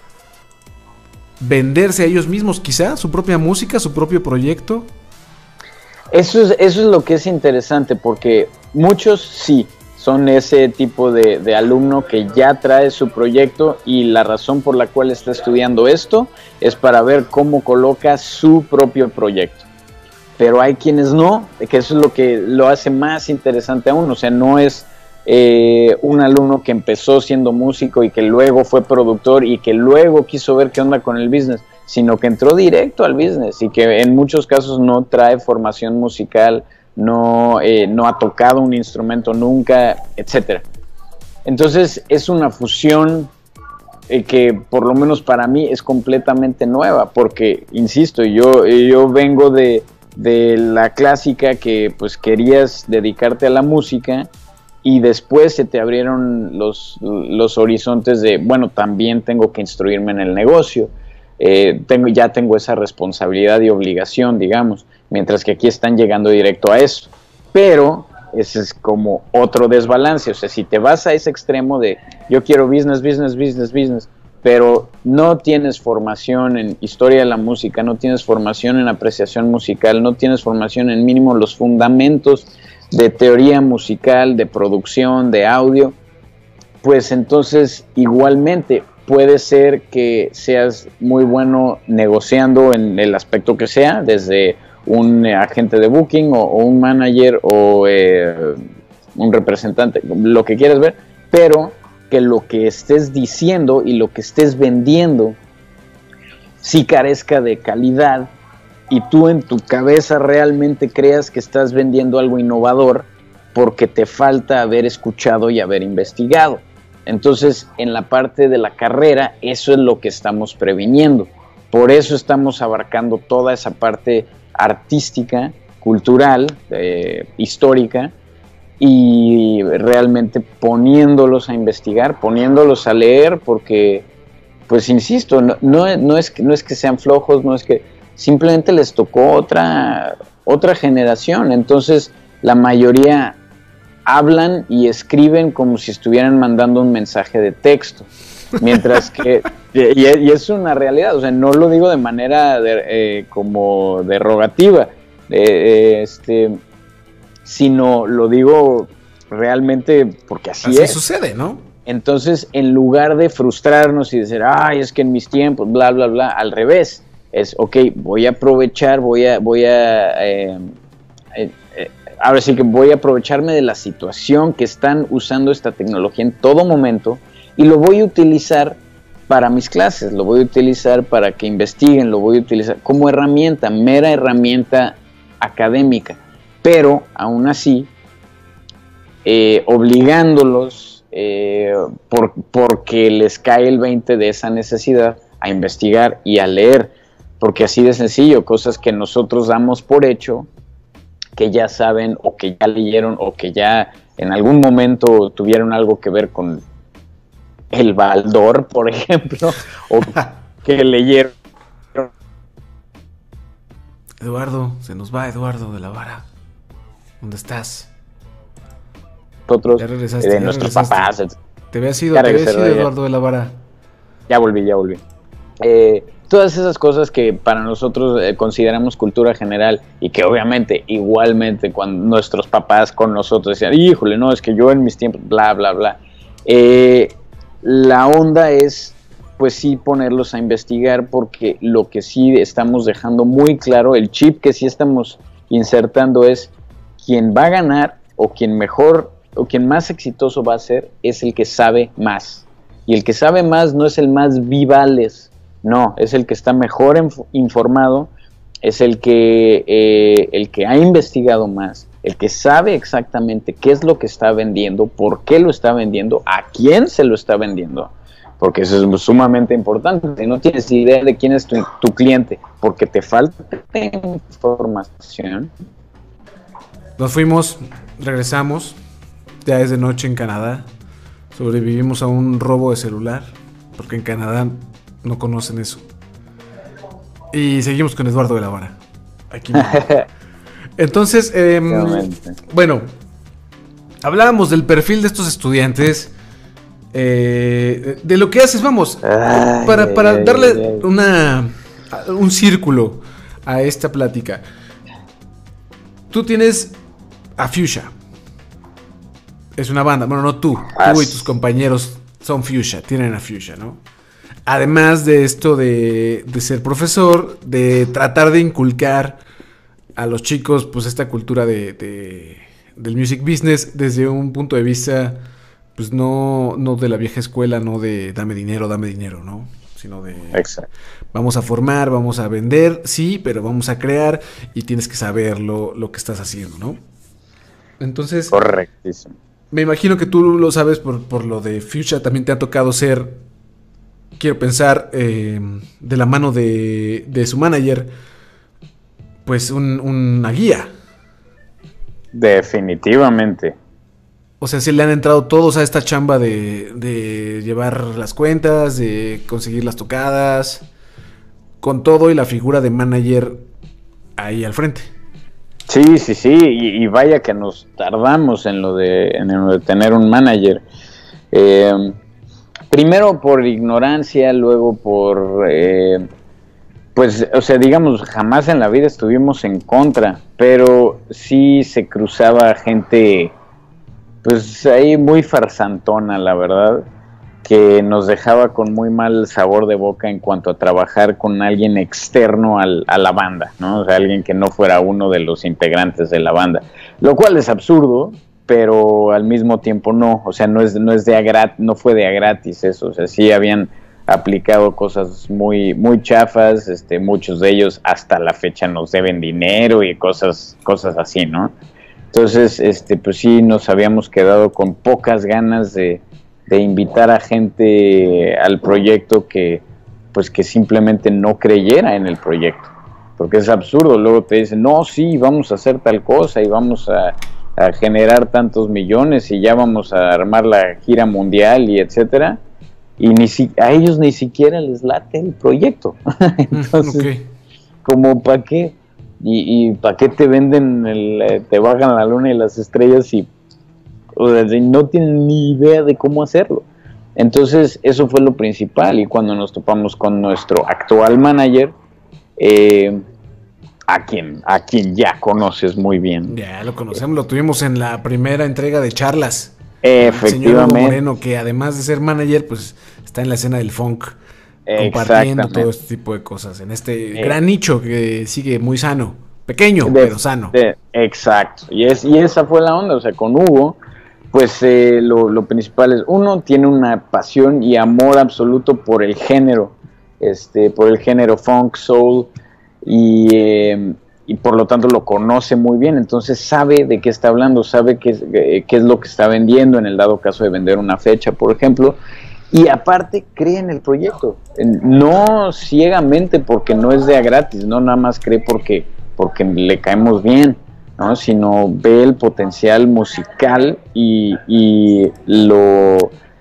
venderse a ellos mismos, quizá, su propia música, su propio proyecto. Eso es lo que es interesante, porque muchos sí son ese tipo de alumno que ya trae su proyecto y la razón por la cual está estudiando esto es para ver cómo coloca su propio proyecto. Pero hay quienes no, que eso es lo que lo hace más interesante aún. O sea, no es un alumno que empezó siendo músico y que luego fue productor y que luego quiso ver qué onda con el business, sino que entró directo al business y que en muchos casos no trae formación musical, no ha tocado un instrumento nunca, etcétera. Entonces es una fusión que por lo menos para mí es completamente nueva, porque insisto, yo vengo de la clásica que pues querías dedicarte a la música y después se te abrieron los horizontes de, bueno, también tengo que instruirme en el negocio, ya tengo esa responsabilidad y obligación, digamos, mientras que aquí están llegando directo a eso. Pero ese es como otro desbalance. O sea, si te vas a ese extremo de yo quiero business, pero no tienes formación en historia de la música, no tienes formación en apreciación musical, no tienes formación en mínimo los fundamentos de teoría musical, de producción, de audio, pues entonces igualmente puede ser que seas muy bueno negociando en el aspecto que sea, desde un agente de booking o un manager o un representante, lo que quieras ver, pero que lo que estés diciendo y lo que estés vendiendo sí carezca de calidad y tú en tu cabeza realmente creas que estás vendiendo algo innovador porque te falta haber escuchado y haber investigado. Entonces, en la parte de la carrera, eso es lo que estamos previniendo. Por eso estamos abarcando toda esa parte artística, cultural, histórica, y realmente poniéndolos a investigar, poniéndolos a leer, porque, pues insisto, no es que sean flojos, no es que simplemente les tocó otra generación. Entonces la mayoría hablan y escriben como si estuvieran mandando un mensaje de texto, mientras que y es una realidad, o sea, no lo digo de manera como derogativa, sino lo digo realmente porque así es. Sucede, ¿no? Entonces, en lugar de frustrarnos y decir, ay, es que en mis tiempos, bla, bla, bla, al revés, es, ok, voy a aprovechar, ahora sí que voy a aprovecharme de la situación que están usando esta tecnología en todo momento y lo voy a utilizar para mis clases, lo voy a utilizar para que investiguen, lo voy a utilizar como herramienta, mera herramienta académica, pero aún así obligándolos porque les cae el 20 de esa necesidad a investigar y a leer, porque así de sencillo, cosas que nosotros damos por hecho, que ya saben o que ya leyeron o que ya en algún momento tuvieron algo que ver con el Baldor, por ejemplo, o que leyeron. Eduardo, se nos va Eduardo de la Vara. ¿Dónde estás? Nosotros, ya regresaste, de nuestros papás. Te había sido Eduardo de la Vara. Ya volví. Todas esas cosas que para nosotros consideramos cultura general y que obviamente igualmente cuando nuestros papás con nosotros decían, híjole, no, es que yo en mis tiempos, bla, bla, bla. La onda es, pues sí, ponerlos a investigar, porque lo que sí estamos dejando muy claro, el chip que sí estamos insertando es quien va a ganar o quien mejor o quien más exitoso va a ser es el que sabe más. Y el que sabe más no es el más vivales, no, es el que está mejor informado, es el que ha investigado más, el que sabe exactamente qué es lo que está vendiendo, por qué lo está vendiendo, a quién se lo está vendiendo, porque eso es sumamente importante. Si no tienes idea de quién es tu cliente, porque te falta información. Nos fuimos, regresamos, ya es de noche en Canadá, sobrevivimos a un robo de celular, porque en Canadá no conocen eso. Y seguimos con Eduardo de la Vara. Aquí mismo. Entonces, bueno, hablábamos del perfil de estos estudiantes, de lo que haces, vamos, para darle un círculo a esta plática. Tú tienes a Fuchsia. Es una banda, bueno, no tú y tus compañeros son Fuchsia, tienen a Fuchsia, ¿no? Además de esto de ser profesor, de tratar de inculcar a los chicos pues esta cultura del music business desde un punto de vista pues no de la vieja escuela, no de dame dinero, ¿no? Sino de exacto. Vamos a formar, vamos a vender, sí, pero vamos a crear y tienes que saber lo que estás haciendo, ¿no? Entonces, correctísimo. Me imagino que tú lo sabes por lo de Fuchsia, también te ha tocado ser, quiero pensar, de la mano de su manager, pues una guía. Definitivamente. O sea, si le han entrado todos a esta chamba de llevar las cuentas, de conseguir las tocadas, con todo y la figura de manager ahí al frente. Sí, y vaya que nos tardamos en lo de tener un manager. Primero por ignorancia, luego por, pues, o sea, digamos, jamás en la vida estuvimos en contra, pero sí se cruzaba gente, pues, ahí muy farsantona, la verdad, que nos dejaba con muy mal sabor de boca en cuanto a trabajar con alguien externo a la banda, ¿no? O sea, alguien que no fuera uno de los integrantes de la banda, lo cual es absurdo, pero al mismo tiempo no, o sea, no fue de a gratis eso, o sea, sí habían aplicado cosas muy, muy chafas, muchos de ellos hasta la fecha nos deben dinero y cosas así, ¿no? Entonces, pues sí nos habíamos quedado con pocas ganas de de invitar a gente al proyecto que simplemente no creyera en el proyecto, porque es absurdo. Luego te dicen, no, sí, vamos a hacer tal cosa y vamos a generar tantos millones y ya vamos a armar la gira mundial y etcétera, y a ellos ni siquiera les late el proyecto. Entonces, como para qué, y para qué te venden te bajan la luna y las estrellas y no tienen ni idea de cómo hacerlo. Entonces eso fue lo principal, y cuando nos topamos con nuestro actual manager, a quien ya conoces muy bien. Ya lo conocemos, lo tuvimos en la primera entrega de Charlas. Efectivamente. El señor Hugo Moreno, que además de ser manager, pues está en la escena del funk, compartiendo todo este tipo de cosas, en este gran nicho que sigue muy sano, pequeño, pero sano. Exacto, y esa fue la onda. O sea, con Hugo, pues lo principal es, uno tiene una pasión y amor absoluto por el género, funk, soul, y por lo tanto lo conoce muy bien. Entonces sabe de qué está hablando, sabe qué es lo que está vendiendo en el dado caso de vender una fecha, por ejemplo, y aparte cree en el proyecto, no ciegamente porque no es de a gratis, no nada más cree porque le caemos bien, ¿no? Sino ve el potencial musical y lo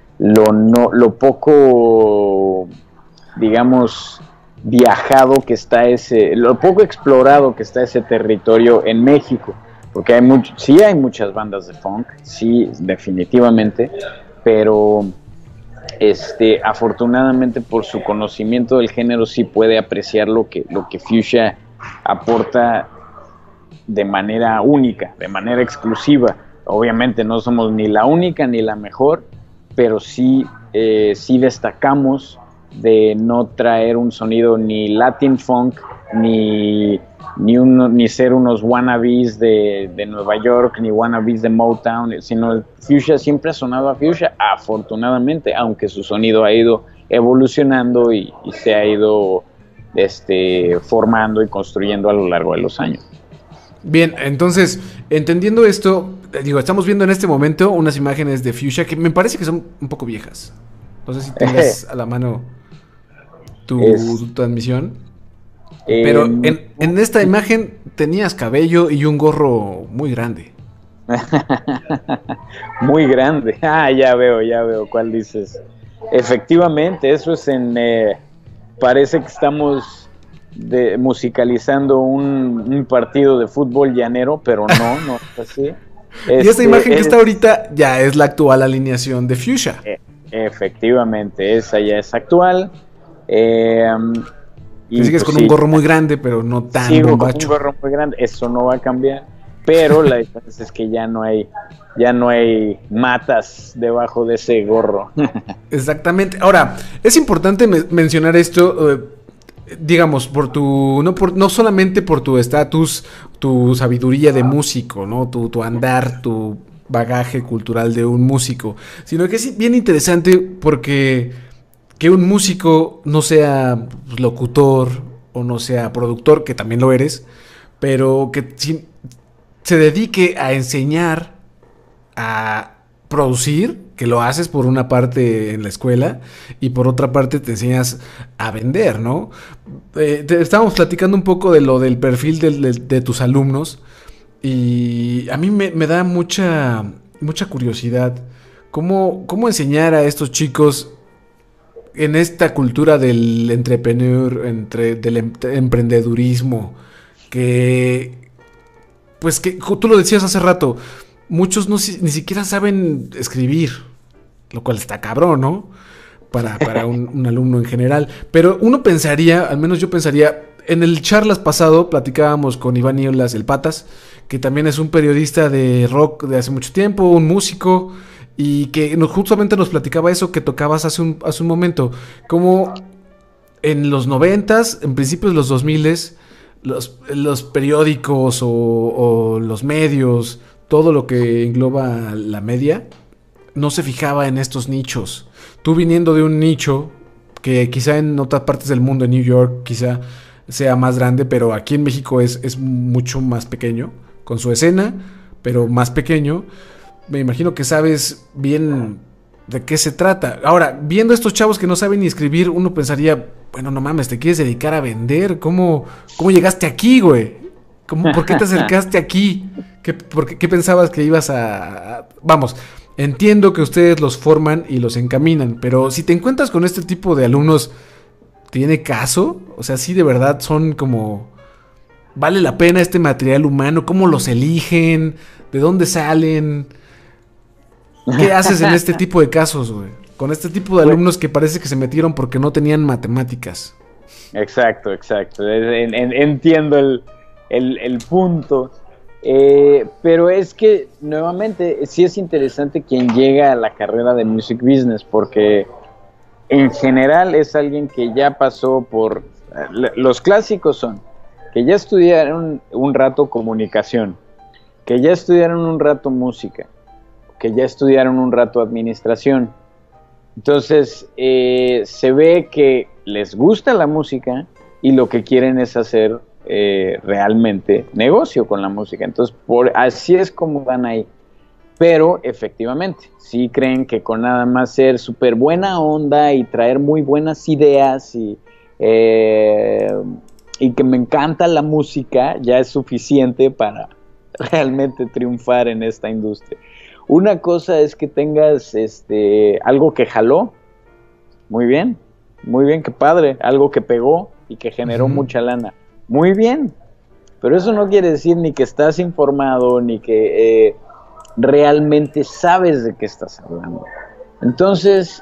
poco, digamos, viajado que está lo poco explorado que está ese territorio en México, porque sí hay muchas bandas de funk, sí, definitivamente, pero afortunadamente por su conocimiento del género sí puede apreciar lo que Fuchsia aporta de manera única, de manera exclusiva. Obviamente no somos ni la única ni la mejor, pero sí destacamos de no traer un sonido ni Latin funk, ni ser unos wannabes de Nueva York, ni wannabes de Motown, sino el Fuchsia siempre ha sonado a Fuchsia, afortunadamente, aunque su sonido ha ido evolucionando y se ha ido formando y construyendo a lo largo de los años. Bien, entonces, entendiendo esto, estamos viendo en este momento unas imágenes de Fuchsia que me parece que son un poco viejas. No sé si tengas a la mano tu transmisión. Pero en esta imagen tenías cabello y un gorro muy grande. Muy grande. Ya veo cuál dices. Efectivamente, eso es parece que estamos musicalizando un partido de fútbol llanero, pero no es así. Y esta imagen que está ahorita ya es la actual alineación de Fuchsia. Efectivamente, esa ya es actual. Y sigues con un gorro muy grande, pero no tan bombacho. Con un gorro muy grande, eso no va a cambiar. Pero la diferencia es que ya no hay matas debajo de ese gorro. Exactamente. Ahora, es importante mencionar esto, digamos, no solamente por tu estatus, tu sabiduría de músico, ¿no? Tu andar, tu bagaje cultural de un músico, sino que es bien interesante porque que un músico no sea locutor o no sea productor, que también lo eres, pero que se dedique a enseñar a producir, que lo haces por una parte en la escuela y por otra parte te enseñas a vender, ¿no? Estábamos platicando un poco de lo del perfil de tus alumnos y a mí me da mucha curiosidad cómo enseñar a estos chicos en esta cultura del del emprendedurismo, que tú lo decías hace rato, muchos ni siquiera saben escribir, lo cual está cabrón, ¿no? Para un alumno en general. Pero uno pensaría, al menos yo pensaría, en el charlas pasado platicábamos con Iván Nieblas, el Patas, que también es un periodista de rock de hace mucho tiempo, un músico, y que justamente nos platicaba eso que tocabas hace un momento, como en los 90s, en principios de los 2000s, los periódicos o los medios, todo lo que engloba la media, no se fijaba en estos nichos. Tú viniendo de un nicho que quizá en otras partes del mundo, en New York, quizá sea más grande, pero aquí en México es mucho más pequeño, con su escena, pero más pequeño. Me imagino que sabes bien de qué se trata. Ahora, viendo a estos chavos que no saben ni escribir, uno pensaría, bueno, no mames, te quieres dedicar a vender, ¿cómo llegaste aquí, güey? ¿Por qué te acercaste aquí? ¿Qué pensabas que ibas a...? Vamos, entiendo que ustedes los forman y los encaminan, pero si te encuentras con este tipo de alumnos, ¿tiene caso? O sea, sí, de verdad son como... ¿Vale la pena este material humano? ¿Cómo los eligen? ¿De dónde salen? ¿Qué haces en este tipo de casos, güey? Con este tipo de alumnos que parece que se metieron porque no tenían matemáticas. Exacto. Entiendo el punto. Pero es que, nuevamente, sí es interesante quien llega a la carrera de Music Business, porque en general es alguien que ya pasó por... Los clásicos son que ya estudiaron un rato comunicación, que ya estudiaron un rato música, que ya estudiaron un rato administración. Entonces, se ve que les gusta la música y lo que quieren es hacer realmente negocio con la música. Entonces, así es como van ahí. Pero, efectivamente, sí creen que con nada más ser súper buena onda y traer muy buenas ideas y que me encanta la música, ya es suficiente para realmente triunfar en esta industria. Una cosa es que tengas algo que jaló, muy bien, qué padre, algo que pegó y que generó mucha lana, muy bien, pero eso no quiere decir ni que estás informado, ni que realmente sabes de qué estás hablando. Entonces,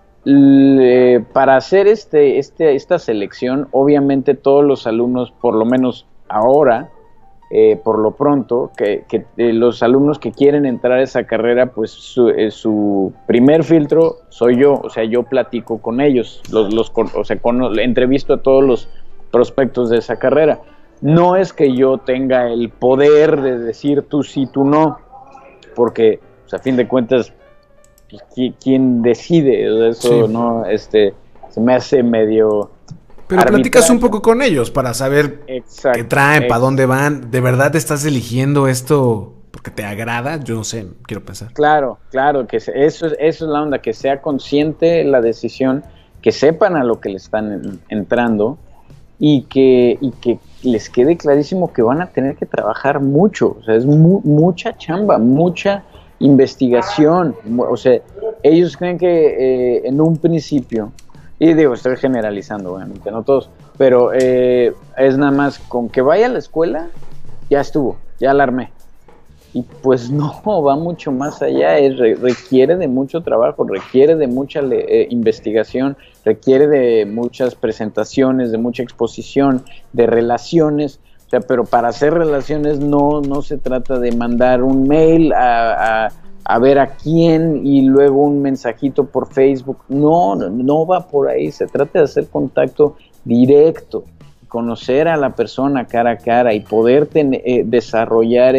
para hacer esta selección, obviamente todos los alumnos, por lo menos ahora, por lo pronto, que los alumnos que quieren entrar a esa carrera, pues su primer filtro soy yo, o sea, yo platico con ellos, entrevisto a todos los prospectos de esa carrera. No es que yo tenga el poder de decir tú sí, tú no, porque, pues, a fin de cuentas, pues, ¿quién decide? Eso sí. No, se me hace medio... Pero platicas un poco con ellos para saber qué traen, para dónde van. ¿De verdad estás eligiendo esto porque te agrada? Yo no sé, quiero pensar. Claro, que eso es la onda, que sea consciente la decisión, que sepan a lo que le están entrando y que les quede clarísimo que van a tener que trabajar mucho. O sea, es mucha chamba, mucha investigación. O sea, ellos creen que en un principio... Y digo, estoy generalizando, obviamente, no todos, pero es nada más con que vaya a la escuela, ya estuvo, ya la armé. Y pues no, va mucho más allá, requiere de mucho trabajo, requiere de mucha investigación, requiere de muchas presentaciones, de mucha exposición, de relaciones. O sea, pero para hacer relaciones no se trata de mandar un mail a ver a quién y luego un mensajito por Facebook. No va por ahí. Se trata de hacer contacto directo, conocer a la persona cara a cara y poder desarrollar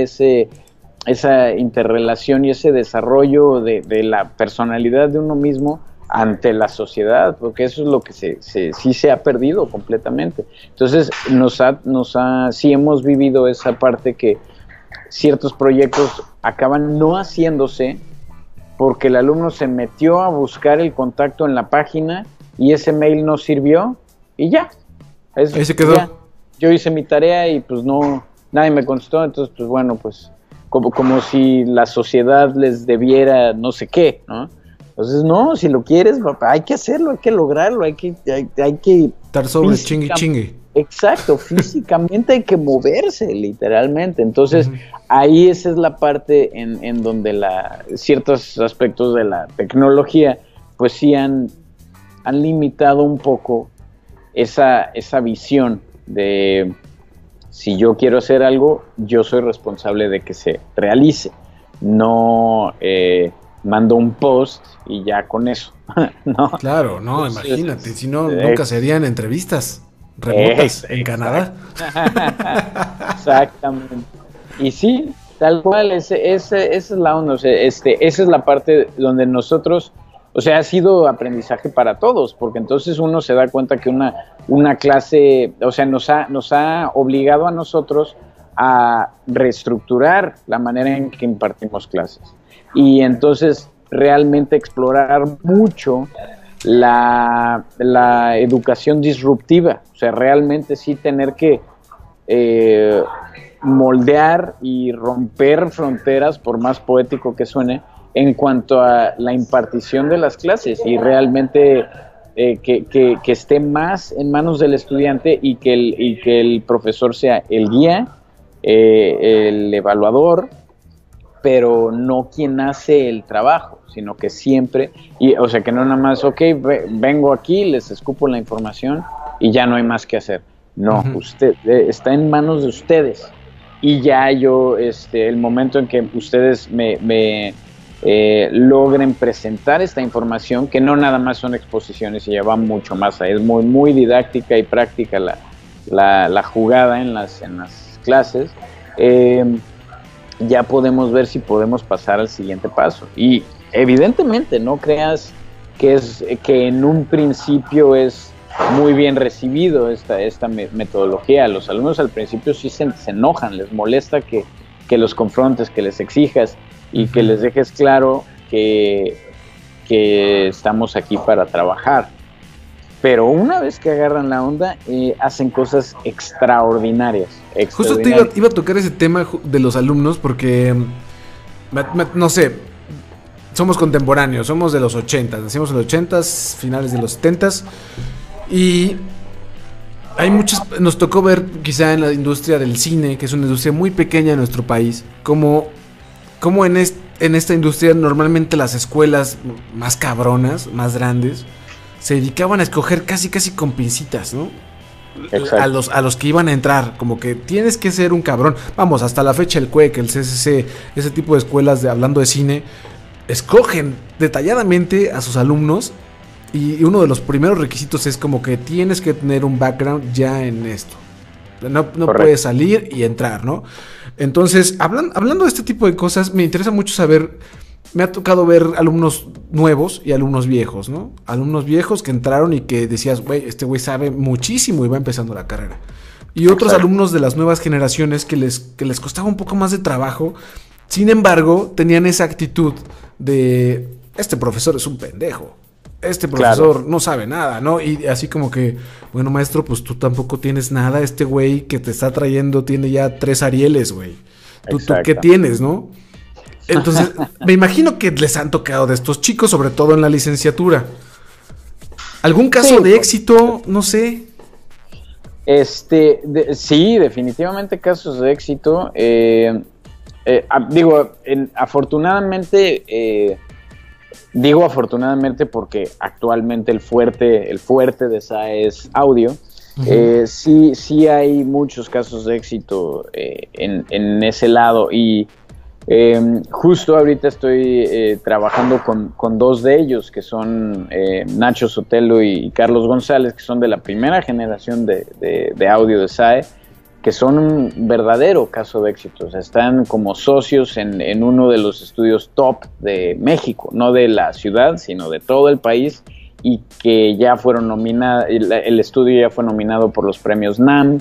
esa interrelación y ese desarrollo de la personalidad de uno mismo ante la sociedad, porque eso es lo que sí se ha perdido completamente. Entonces, sí hemos vivido esa parte que ciertos proyectos acaban no haciéndose porque el alumno se metió a buscar el contacto en la página y ese mail no sirvió y ya. Ahí se quedó. Ya. Yo hice mi tarea y pues nadie me contestó, entonces pues bueno, pues como si la sociedad les debiera no sé qué, ¿no? Entonces no, si lo quieres, papá, hay que hacerlo, hay que lograrlo, hay que estar sobre chingue. Exacto, físicamente hay que moverse, literalmente. Entonces, ahí esa es la parte en donde ciertos aspectos de la tecnología, pues sí han limitado un poco esa visión de si yo quiero hacer algo, yo soy responsable de que se realice. No mando un post y ya con eso, ¿no? Claro, no, entonces, imagínate, si no, nunca serían entrevistas remotas en Canadá. Exactamente. Y sí, tal cual, esa es la onda, o sea, esa es la parte donde nosotros, o sea, ha sido aprendizaje para todos, porque entonces uno se da cuenta que una clase, o sea, nos ha obligado a nosotros a reestructurar la manera en que impartimos clases. Y entonces realmente explorar mucho la educación disruptiva, o sea, realmente sí tener que moldear y romper fronteras, por más poético que suene, en cuanto a la impartición de las clases y realmente que esté más en manos del estudiante y que el profesor sea el guía, el evaluador, pero no quien hace el trabajo, sino que siempre, o sea, que no nada más, ok, vengo aquí, les escupo la información y ya no hay más que hacer. No, usted está en manos de ustedes. Y ya yo, el momento en que ustedes me logren presentar esta información, que no nada más son exposiciones, y ya va mucho más allá, es muy, muy didáctica y práctica la jugada en las clases, ya podemos ver si podemos pasar al siguiente paso. Y evidentemente no creas que en un principio es muy bien recibido esta metodología. Los alumnos al principio sí se enojan, les molesta que los confrontes, que les exijas y que les dejes claro que estamos aquí para trabajar. Pero una vez que agarran la onda, hacen cosas extraordinarias. Justo te iba a tocar ese tema de los alumnos porque, no sé, somos contemporáneos, somos de los 80, nacimos en los 80, finales de los 70 y hay nos tocó ver quizá en la industria del cine, que es una industria muy pequeña en nuestro país, como en esta industria normalmente las escuelas más cabronas, más grandes, se dedicaban a escoger casi con pincitas, ¿no? A los que iban a entrar, como que tienes que ser un cabrón. Vamos, hasta la fecha el CUEC, el CCC, ese tipo de escuelas hablando de cine, escogen detalladamente a sus alumnos y uno de los primeros requisitos es como que tienes que tener un background ya en esto. No puedes salir y entrar, ¿no? Entonces, hablando de este tipo de cosas, me interesa mucho saber. Me ha tocado ver alumnos nuevos y alumnos viejos, ¿no? Alumnos viejos que entraron y que decías, güey, este güey sabe muchísimo y va empezando la carrera. Y otros alumnos de las nuevas generaciones que les costaba un poco más de trabajo. Sin embargo, tenían esa actitud de, este profesor es un pendejo. Este profesor no sabe nada, ¿no? Y así como que, bueno, maestro, pues tú tampoco tienes nada. Este güey que te está trayendo tiene ya 3 Arieles, güey. ¿Tú qué tienes, no? Entonces, me imagino que les han tocado de estos chicos, sobre todo en la licenciatura. ¿Algún caso de éxito? No sé. Sí, definitivamente casos de éxito. Afortunadamente, digo afortunadamente porque actualmente el fuerte de SAE es audio. Sí hay muchos casos de éxito en ese lado y justo ahorita estoy trabajando con 2 de ellos que son Nacho Sotelo y Carlos González, que son de la primera generación de audio de SAE, que son un verdadero caso de éxito. O sea, están como socios en uno de los estudios top de México, no de la ciudad, sino de todo el país, y que ya fueron nominados, el estudio ya fue nominado por los premios NAM.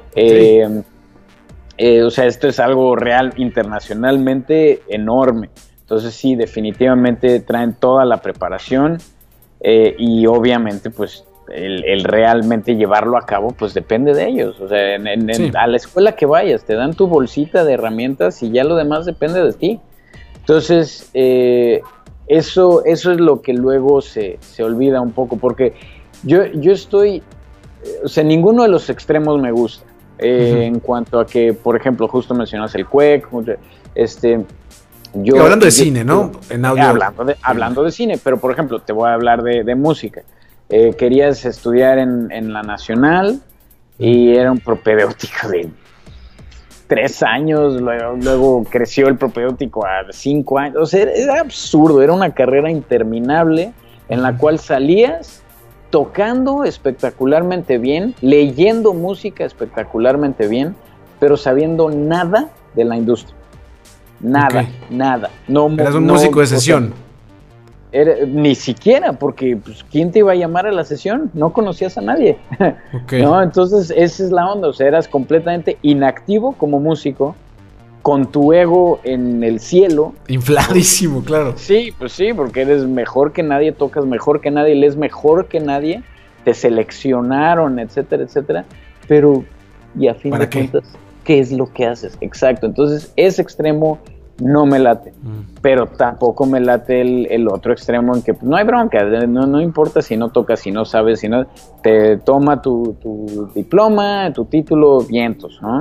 O sea, esto es algo real, internacionalmente enorme. Entonces sí, definitivamente traen toda la preparación y obviamente pues el realmente llevarlo a cabo pues depende de ellos. O sea, a la escuela que vayas te dan tu bolsita de herramientas y ya lo demás depende de ti. Entonces eso es lo que luego se olvida un poco, porque yo estoy, o sea, ninguno de los extremos me gusta. En cuanto a que, por ejemplo, justo mencionas el CUEC, hablando de cine, ¿no? En audio. Hablando de cine, pero por ejemplo, te voy a hablar de música. Querías estudiar en la Nacional y era un propedéutico de 3 años, luego creció el propedéutico a 5 años. O sea, era absurdo, era una carrera interminable en la cual salías tocando espectacularmente bien, leyendo música espectacularmente bien, pero sabiendo nada de la industria. Nada. No, eras un músico de sesión. Ni siquiera, porque pues, ¿quién te iba a llamar a la sesión? No conocías a nadie. ¿No? Entonces, esa es la onda. O sea, eras completamente inactivo como músico con tu ego en el cielo. Infladísimo, claro. Sí, pues sí, porque eres mejor que nadie, tocas mejor que nadie, lees mejor que nadie, te seleccionaron, etcétera, etcétera, pero, y a fin de cuentas, ¿qué es lo que haces? Exacto, entonces ese extremo no me late, pero tampoco me late el otro extremo en que pues, no hay bronca, no importa si no tocas, si no sabes, si no, te toma tu diploma, tu título, vientos, ¿no?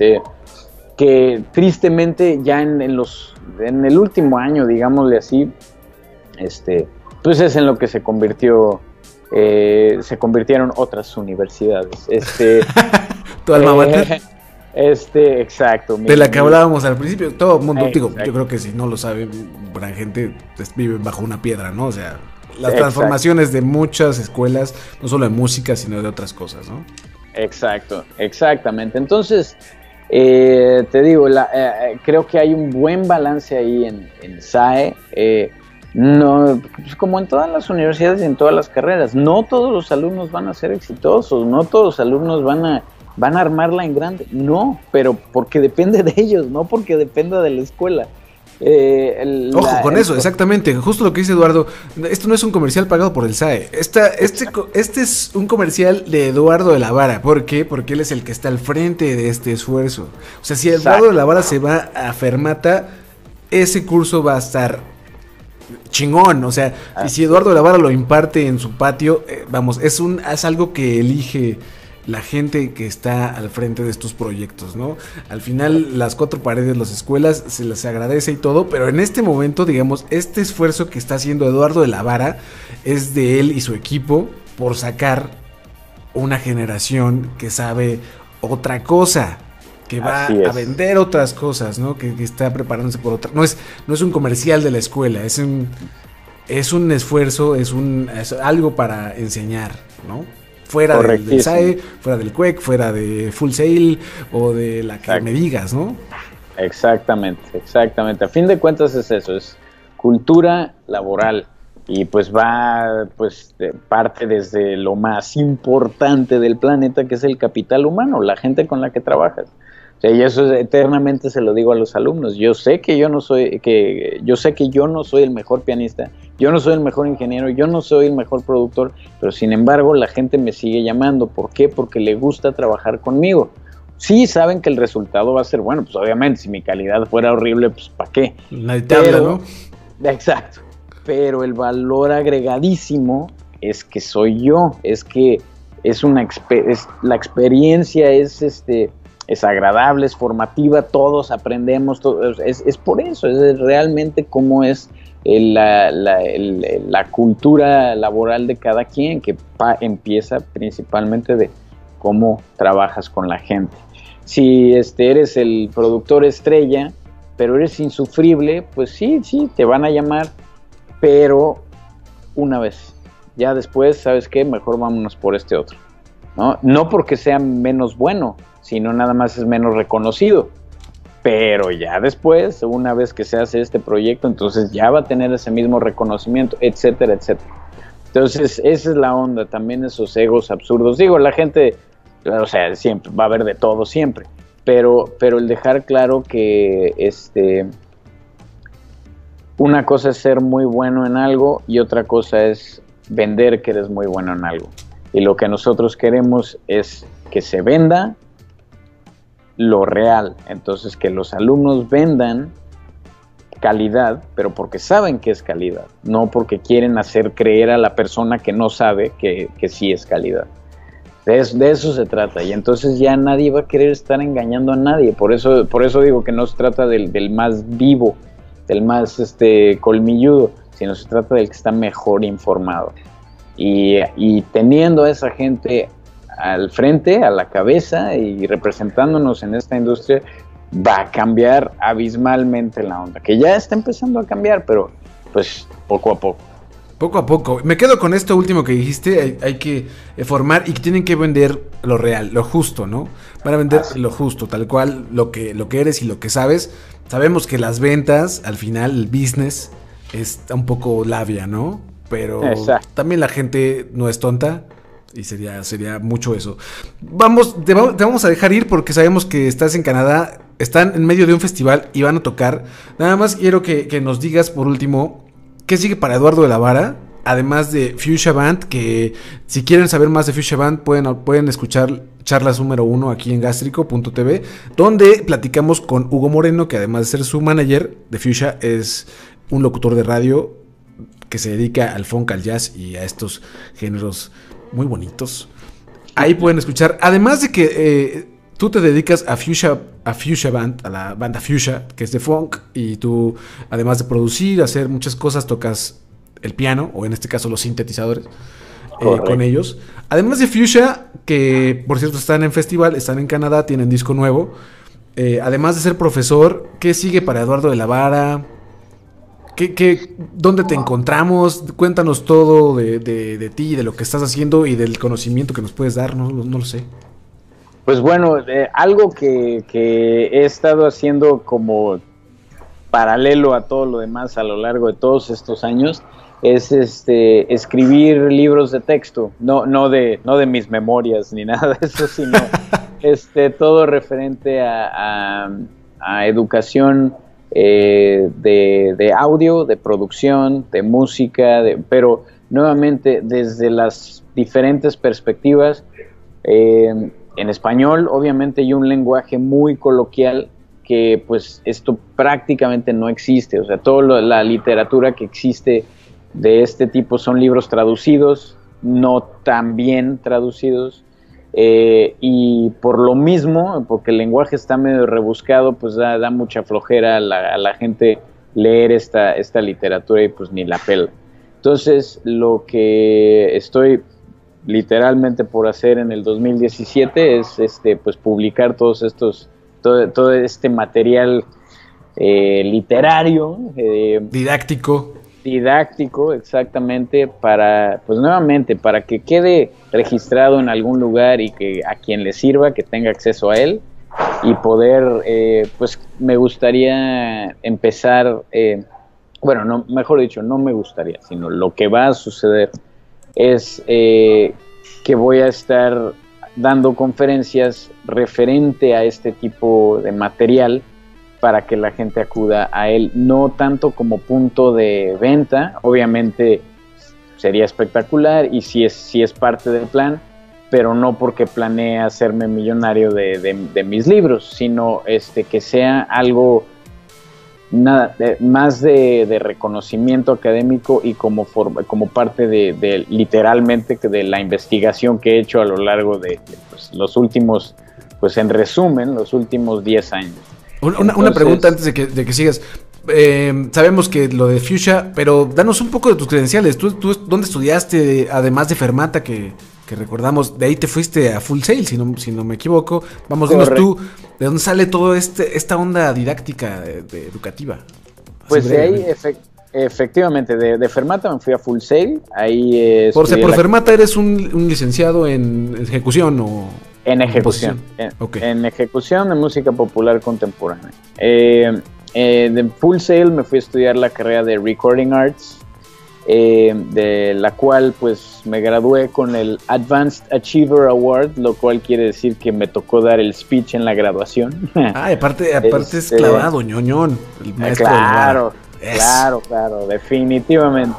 Que tristemente ya en el último año, digámosle así, pues es en lo que se convirtieron otras universidades. ¿Tu alma mater? Exacto. De la que hablábamos al principio, todo el mundo, digo, yo creo que si no lo sabe, gran gente vive bajo una piedra, ¿no? O sea, las transformaciones de muchas escuelas, no solo de música, sino de otras cosas, ¿no? Exacto, exactamente. Entonces, te digo, creo que hay un buen balance ahí en SAE. No, pues como en todas las universidades y en todas las carreras, no todos los alumnos van a ser exitosos, no todos los alumnos van a armarla en grande, no, pero porque depende de ellos, no porque dependa de la escuela. Ojo con eso, exactamente, justo lo que dice Eduardo. Esto no es un comercial pagado por el SAE. Este es un comercial de Eduardo de la Vara. ¿Por qué? Porque él es el que está al frente de este esfuerzo. O sea, si Eduardo de la Vara se va a Fermata, ese curso va a estar chingón. O sea, y si Eduardo de la Vara lo imparte en su patio, vamos, es algo que elige la gente que está al frente de estos proyectos, ¿no? Al final, las cuatro paredes, las escuelas, se les agradece y todo, pero en este momento, digamos, este esfuerzo que está haciendo Eduardo de la Vara es de él y su equipo por sacar una generación que sabe otra cosa, que va a vender otras cosas, ¿no? Que está preparándose por otra. No es un comercial de la escuela, es un esfuerzo, es algo para enseñar, ¿no? Fuera del SAE, fuera del CUEC, fuera de Full Sail o de la que me digas, ¿no? Exactamente. A fin de cuentas es eso, es cultura laboral y pues parte desde lo más importante del planeta, que es el capital humano, la gente con la que trabajas. O sea, y eso eternamente se lo digo a los alumnos. Yo sé que yo no soy el mejor pianista, yo no soy el mejor ingeniero, yo no soy el mejor productor, pero sin embargo la gente me sigue llamando. ¿Por qué? Porque le gusta trabajar conmigo. Sí saben que el resultado va a ser bueno, pues obviamente si mi calidad fuera horrible, pues ¿para qué? Nadie te habla, ¿no? Exacto. Pero el valor agregadísimo es que soy yo, es que la experiencia es agradable, es formativa, todos aprendemos, es por eso, es realmente cómo es la cultura laboral de cada quien, que empieza principalmente de cómo trabajas con la gente. Si eres el productor estrella, pero eres insufrible, pues sí, te van a llamar, pero una vez. Ya después, ¿sabes qué? Mejor vámonos por este otro, ¿no? No porque sea menos bueno, sino nada más es menos reconocido. Pero ya después, una vez que se hace este proyecto, entonces ya va a tener ese mismo reconocimiento, etcétera, etcétera. Entonces, esa es la onda, también esos egos absurdos. Digo, la gente, o sea, siempre va a haber de todo, siempre. Pero el dejar claro que una cosa es ser muy bueno en algo y otra cosa es vender que eres muy bueno en algo. Y lo que nosotros queremos es que se venda lo real. Entonces, que los alumnos vendan calidad, pero porque saben que es calidad, no porque quieren hacer creer a la persona que no sabe que sí es calidad. De eso se trata, y entonces ya nadie va a querer estar engañando a nadie. Por eso digo que no se trata del más vivo, del más colmilludo, sino se trata del que está mejor informado. Y teniendo a esa gente al frente, a la cabeza y representándonos en esta industria, va a cambiar abismalmente la onda, que ya está empezando a cambiar, pero pues poco a poco. Poco a poco. Me quedo con esto último que dijiste, hay que formar y que tienen que vender lo real, lo justo, ¿no? Van a vender lo justo, tal cual, lo que eres y lo que sabes. Sabemos que las ventas, al final, el business, es un poco labia, ¿no? Pero también la gente no es tonta y sería mucho eso. Te vamos a dejar ir porque sabemos que estás en Canadá. están en medio de un festival y van a tocar. Nada más quiero que nos digas por último, ¿qué sigue para Eduardo de la Vara? Además de Fuchsia Band, que si quieren saber más de Fuchsia Band pueden escuchar charlas número 1 aquí en Gástrico.tv, donde platicamos con Hugo Moreno, que además de ser su manager de Fuchsia, es un locutor de radio que se dedica al funk, al jazz y a estos géneros muy bonitos. Ahí pueden escuchar, además de que tú te dedicas a Fuchsia Band, a la banda Fuchsia, que es de funk, y tú, además de producir, hacer muchas cosas, tocas el piano, o en este caso los sintetizadores, con ellos. Además de Fuchsia, que por cierto están en festival, están en Canadá, tienen disco nuevo. Además de ser profesor, ¿qué sigue para Eduardo de la Vara? ¿Dónde te encontramos? Cuéntanos todo de ti, de lo que estás haciendo y del conocimiento que nos puedes dar, no lo sé. Pues bueno, algo que he estado haciendo como paralelo a todo lo demás a lo largo de todos estos años es escribir libros de texto, no de mis memorias ni nada de eso, sino todo referente a educación de audio, de producción, de música, pero nuevamente desde las diferentes perspectivas, en español obviamente, y un lenguaje muy coloquial que pues esto prácticamente no existe. O sea, toda la literatura que existe de este tipo son libros traducidos, no tan bien traducidos, y por lo mismo, porque el lenguaje está medio rebuscado, pues da mucha flojera a la gente leer esta literatura y pues ni la pela. Entonces, lo que estoy literalmente por hacer en el 2017 es pues publicar todo este material literario, didáctico, exactamente, para, pues nuevamente, para que quede registrado en algún lugar y que a quien le sirva, que tenga acceso a él, y poder, pues me gustaría empezar, bueno, no, mejor dicho, no me gustaría, sino lo que va a suceder es que voy a estar dando conferencias referente a este tipo de material para que la gente acuda a él, no tanto como punto de venta, obviamente sería espectacular y sí es parte del plan, pero no porque planee hacerme millonario de mis libros, sino que sea algo más de reconocimiento académico y como parte de literalmente de la investigación que he hecho a lo largo de pues, los últimos, pues en resumen, los últimos 10 años. Una pregunta antes de que sigas. Sabemos que lo de Fuchsia, pero danos un poco de tus credenciales. ¿Tú dónde estudiaste, además de Fermata, que recordamos? De ahí te fuiste a Full Sail, si no me equivoco. Vamos, dinos tú, ¿de dónde sale toda esta onda didáctica educativa? Pues de ahí, efectivamente, de Fermata me fui a Full Sail. Ahí por Fermata eres un licenciado en ejecución o... En ejecución, okay. En ejecución de música popular contemporánea. De Full Sail me fui a estudiar la carrera de Recording Arts, de la cual pues me gradué con el Advanced Achiever Award, lo cual quiere decir que me tocó dar el speech en la graduación. Aparte es clavado, ñoñón, el maestro. Claro, definitivamente.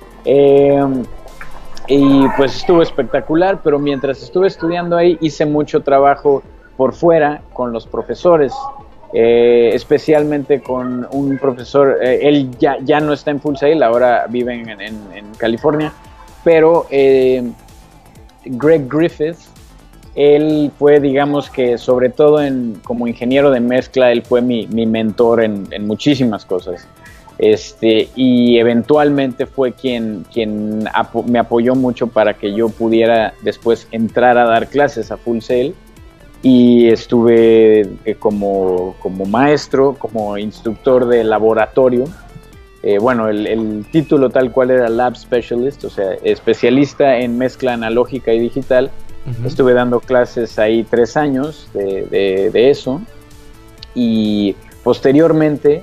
Y pues estuvo espectacular, pero mientras estuve estudiando ahí hice mucho trabajo por fuera con los profesores, especialmente con un profesor, él ya no está en Full Sail, ahora vive en California, pero Greg Griffith, él fue, digamos que sobre todo como ingeniero de mezcla, él fue mi mentor en muchísimas cosas. Y eventualmente fue quien me apoyó mucho para que yo pudiera después entrar a dar clases a Full Sail, y estuve como maestro, como instructor de laboratorio. Bueno, el título tal cual era Lab Specialist, o sea, especialista en mezcla analógica y digital. Uh-huh. Estuve dando clases ahí 3 años de eso, y posteriormente...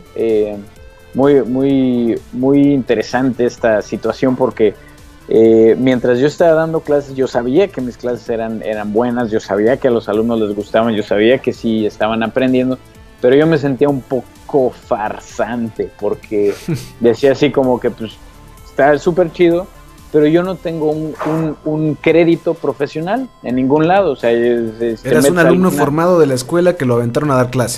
Muy interesante esta situación, porque mientras yo estaba dando clases, yo sabía que mis clases eran buenas, yo sabía que a los alumnos les gustaban, yo sabía que sí estaban aprendiendo, pero yo me sentía un poco farsante, porque decía así como que pues está súper chido, pero yo no tengo un crédito profesional en ningún lado. O sea, eras un alumno formado de la escuela que lo aventaron a dar clase.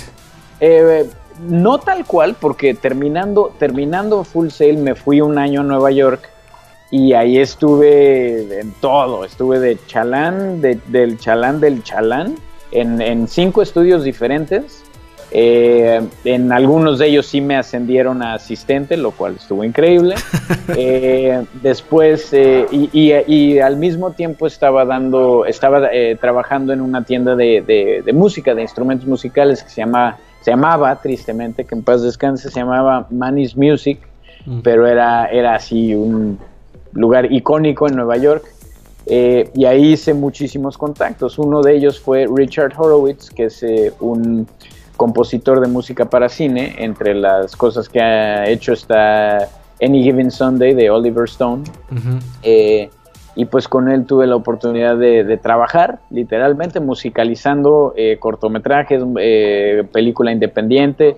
No tal cual, porque terminando Full Sail me fui un año a Nueva York y ahí estuve en todo. Estuve de chalán, del chalán en 5 estudios diferentes. En algunos de ellos sí me ascendieron a asistente, lo cual estuvo increíble. Después y al mismo tiempo estaba trabajando en una tienda de música, de instrumentos musicales, que se llamaba, tristemente, que en paz descanse, se llamaba Manny's Music, pero era así un lugar icónico en Nueva York. Y ahí hice muchísimos contactos. Uno de ellos fue Richard Horowitz, que es un compositor de música para cine. Entre las cosas que ha hecho está Any Given Sunday de Oliver Stone. Y pues con él tuve la oportunidad de trabajar, literalmente, musicalizando cortometrajes, película independiente,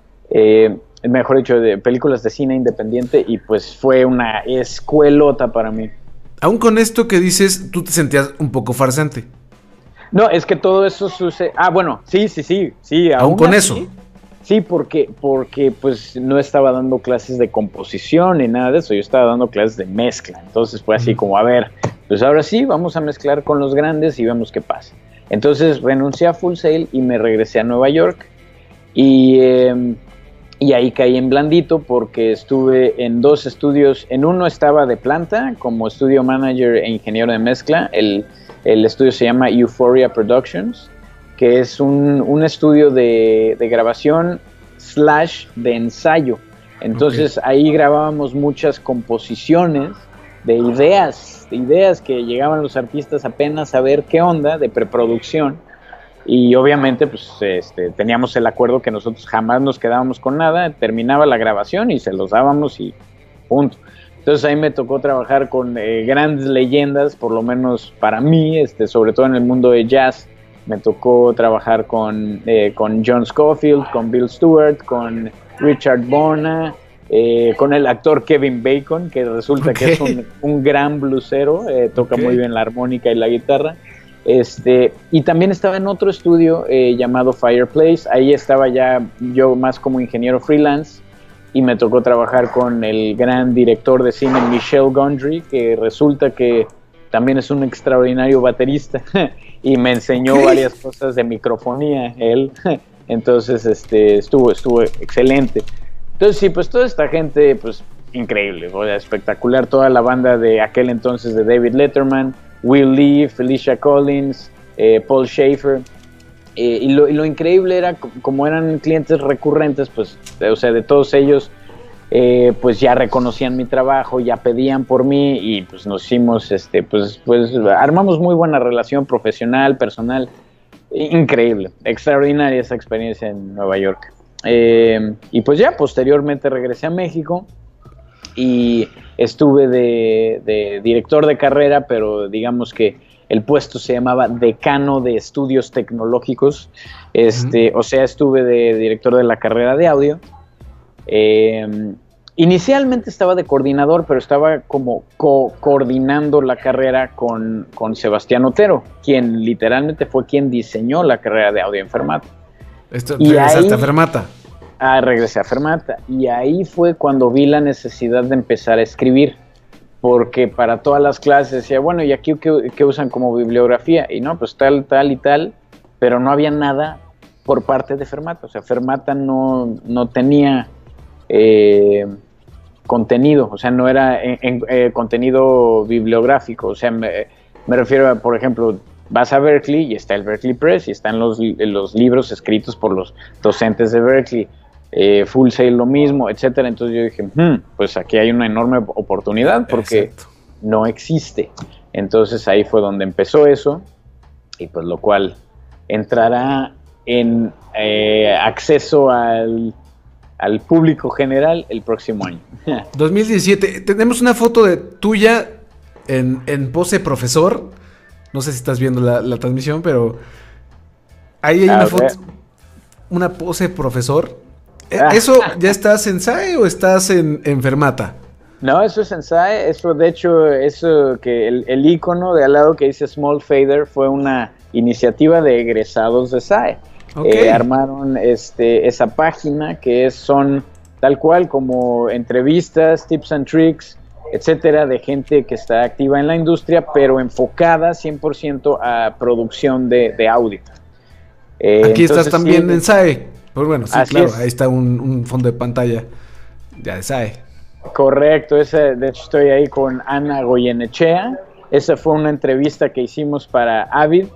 mejor dicho, de películas de cine independiente, y pues fue una escuelota para mí. Aún con esto que dices, tú te sentías un poco farsante. No, es que todo eso sucede. Ah, bueno, sí. Aún con eso. Sí, porque pues no estaba dando clases de composición ni nada de eso, yo estaba dando clases de mezcla. Entonces fue así como, a ver, pues ahora sí, vamos a mezclar con los grandes y vemos qué pasa. Entonces renuncié a Full Sail y me regresé a Nueva York, y ahí caí en blandito porque estuve en 2 estudios. En uno estaba de planta como estudio manager e ingeniero de mezcla. El estudio se llama Euphoria Productions, que es un estudio de grabación / de ensayo. Entonces ahí grabábamos muchas composiciones de ideas que llegaban los artistas apenas a ver qué onda, de preproducción. Y obviamente pues teníamos el acuerdo que nosotros jamás nos quedábamos con nada, terminaba la grabación y se los dábamos y punto. Entonces ahí me tocó trabajar con grandes leyendas, por lo menos para mí, sobre todo en el mundo de jazz. Me tocó trabajar con John Scofield, con Bill Stewart, con Richard Bona, con el actor Kevin Bacon, que resulta que es un gran bluesero, toca muy bien la armónica y la guitarra. Y también estaba en otro estudio llamado Fireplace. Ahí estaba ya yo más como ingeniero freelance, y me tocó trabajar con el gran director de cine Michel Gondry, que resulta que también es un extraordinario baterista y me enseñó varias cosas de microfonía él. Entonces estuvo excelente. Entonces sí, pues toda esta gente, pues increíble, espectacular. Toda la banda de aquel entonces de David Letterman, Will Lee, Felicia Collins, Paul Schaefer. Y lo increíble era, como eran clientes recurrentes, pues, o sea, de todos ellos, pues ya reconocían mi trabajo, ya pedían por mí, y pues nos hicimos, pues armamos muy buena relación profesional, personal. Increíble, extraordinaria esa experiencia en Nueva York. Y pues ya posteriormente regresé a México y estuve de director de carrera, pero digamos que el puesto se llamaba decano de estudios tecnológicos. O sea, estuve de director de la carrera de audio. Inicialmente estaba de coordinador, pero estaba como coordinando la carrera con Sebastián Otero, quien literalmente fue quien diseñó la carrera de audio en Fermata. ¿Regresaste a Fermata? Regresé a Fermata, y ahí fue cuando vi la necesidad de empezar a escribir, porque para todas las clases decía, bueno, ¿y aquí qué usan como bibliografía? Y no, pues tal y tal, pero no había nada por parte de Fermata. O sea, Fermata no tenía contenido, o sea, no era contenido bibliográfico. O sea, me refiero a, por ejemplo, vas a Berkeley y está el Berkeley Press y están los libros escritos por los docentes de Berkeley. Full Sail lo mismo, etcétera. Entonces yo dije, pues aquí hay una enorme oportunidad porque no existe. Entonces ahí fue donde empezó eso, y pues lo cual entrará en acceso al público general el próximo año. 2017. Tenemos una foto de tuya en pose profesor. No sé si estás viendo la transmisión, pero ahí hay una foto. una pose de profesor. ¿Eso ya estás en SAE o estás en Fermata? No, eso es en SAE. Eso, de hecho, eso que el icono de al lado que dice Small Fader fue una iniciativa de egresados de SAE. Okay. Armaron esa página que son tal cual como entrevistas, tips and tricks, etcétera, de gente que está activa en la industria, pero enfocada 100% a producción de audio. Aquí estás también en SAE. Pues bueno, sí, claro, ahí está un fondo de pantalla ya de SAE. Correcto, de hecho estoy ahí con Ana Goyenechea. Esa fue una entrevista que hicimos para Avid.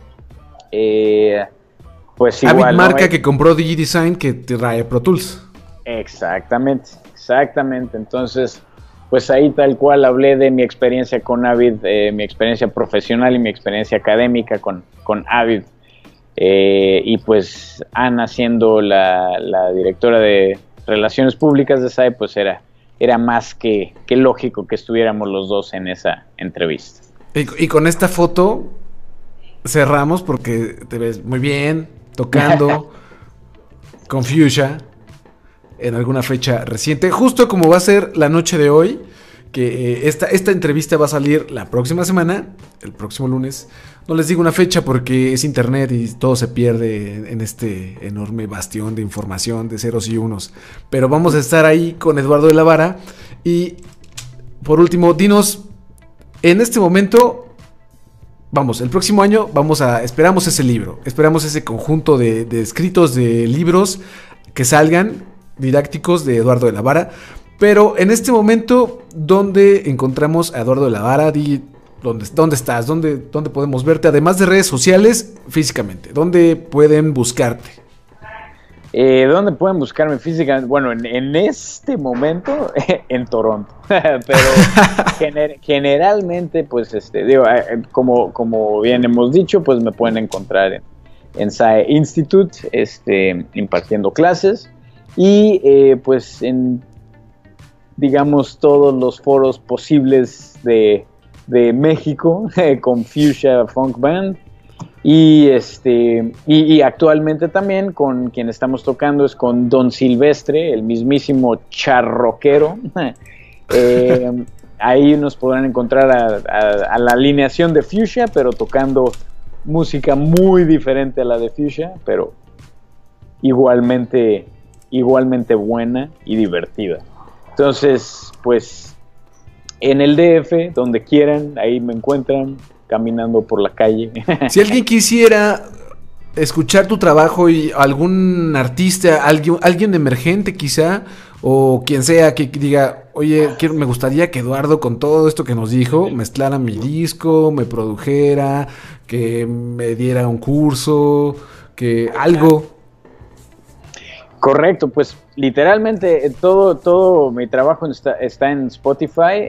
Pues igual, Avid, marca que compró DigiDesign, que trae Pro Tools. Exactamente. Entonces, pues ahí tal cual hablé de mi experiencia con Avid, mi experiencia profesional y mi experiencia académica con Avid. Y pues Ana, siendo la directora de Relaciones Públicas de SAE, pues era más que lógico que estuviéramos los dos en esa entrevista. Y con esta foto cerramos porque te ves muy bien tocando con Fuchsia en alguna fecha reciente, justo como va a ser la noche de hoy, que esta entrevista va a salir la próxima semana, el próximo lunes. No les digo una fecha porque es internet y todo se pierde en este enorme bastión de información de ceros y unos, pero vamos a estar ahí con Eduardo de la Vara. Y por último, dinos, en este momento, el próximo año esperamos ese libro, esperamos ese conjunto de escritos de libros que salgan didácticos de Eduardo de la Vara. Pero en este momento, ¿dónde encontramos a Eduardo de la Vara? ¿Dónde estás? ¿Dónde podemos verte? Además de redes sociales, físicamente, ¿dónde pueden buscarte? ¿Dónde pueden buscarme físicamente? Bueno, en este momento, en Toronto. Pero generalmente, pues, como bien hemos dicho, pues me pueden encontrar en SAE Institute, impartiendo clases. Y pues en, digamos, todos los foros posibles de México, con Fuchsia Funk Band. Y actualmente también con quien estamos tocando es con Don Silvestre, el mismísimo charroquero. Ahí nos podrán encontrar a la alineación de Fuchsia, pero tocando música muy diferente a la de Fuchsia, pero igualmente buena y divertida. Entonces, pues, en el DF, donde quieran, ahí me encuentran caminando por la calle. Si alguien quisiera escuchar tu trabajo y algún artista, alguien emergente quizá, o quien sea que diga, oye, me gustaría que Eduardo, con todo esto que nos dijo, mezclara mi disco, me produjera, que me diera un curso, que algo. Correcto, pues literalmente todo mi trabajo está en Spotify,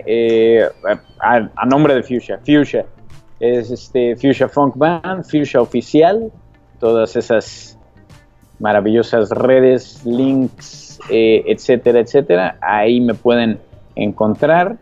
a nombre de Fuchsia. Fuchsia es Fuchsia Funk Band, Fuchsia Oficial, todas esas maravillosas redes, links, etcétera. Ahí me pueden encontrar.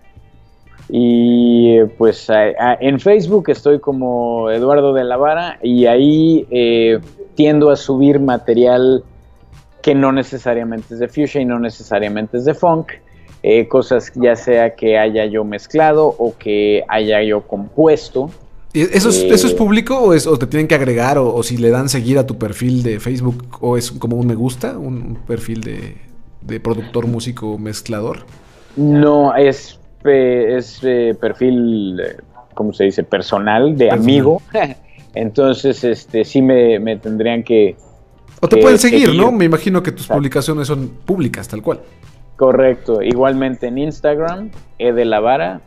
Y pues en Facebook estoy como Eduardo de la Vara, y ahí tiendo a subir material que no necesariamente es de Fuchsia y no necesariamente es de funk, cosas ya sea que haya yo mezclado o que haya yo compuesto. ¿Eso es público o te tienen que agregar o si le dan seguir a tu perfil de Facebook, o es como un me gusta, un perfil de productor, músico, mezclador? No, es perfil, ¿cómo se dice? Personal, de amigo. Entonces, sí me tendrían que... O te pueden seguir, ¿no? Me imagino que tus publicaciones son públicas, tal cual. Correcto. Igualmente en Instagram, de la Vara,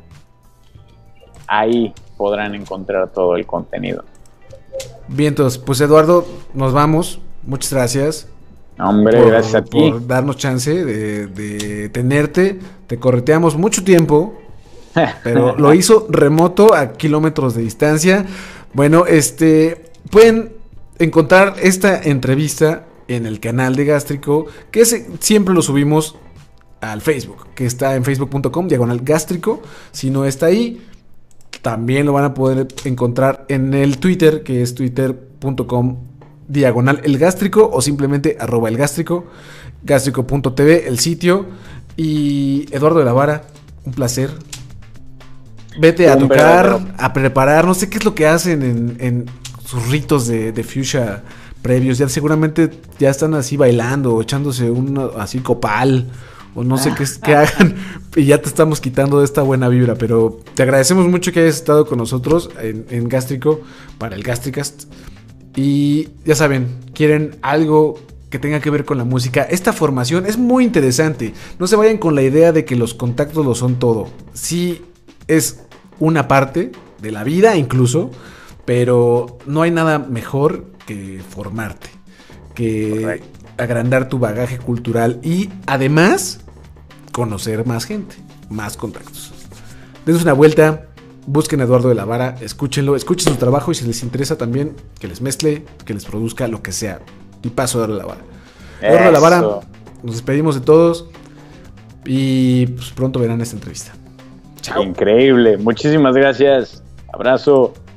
ahí podrán encontrar todo el contenido. Bien, entonces, pues Eduardo, nos vamos. Muchas gracias. Hombre, gracias a ti. Por darnos chance de tenerte. Te correteamos mucho tiempo, pero lo hizo remoto, a kilómetros de distancia. Bueno, pueden encontrar esta entrevista en el canal de Gástrico, que siempre lo subimos al Facebook, que está en facebook.com/gástrico. Si no está ahí, también lo van a poder encontrar en el Twitter, que es twitter.com /elgástrico o simplemente @elgástrico, gástrico.tv, el sitio. Y Eduardo de la Vara, un placer. Vete a tocar, a preparar, no sé qué es lo que hacen en sus ritos de fuchsia previos. Ya seguramente ya están así bailando o echándose un así copal o no sé qué hagan. Y ya te estamos quitando de esta buena vibra. Pero te agradecemos mucho que hayas estado con nosotros en Gástrico para el Gastricast. Y ya saben, quieren algo que tenga que ver con la música. Esta formación es muy interesante. No se vayan con la idea de que los contactos lo son todo. Sí es una parte de la vida incluso, pero no hay nada mejor que formarte, que agrandar tu bagaje cultural y además conocer más gente, más contactos. Dense una vuelta, busquen a Eduardo de la Vara, escúchenlo, escuchen su trabajo y si les interesa también que les mezcle, que les produzca lo que sea. Y paso a Eduardo de la Vara. Eduardo de la Vara, nos despedimos de todos y pues pronto verán esta entrevista. Chao. Increíble, muchísimas gracias. Abrazo.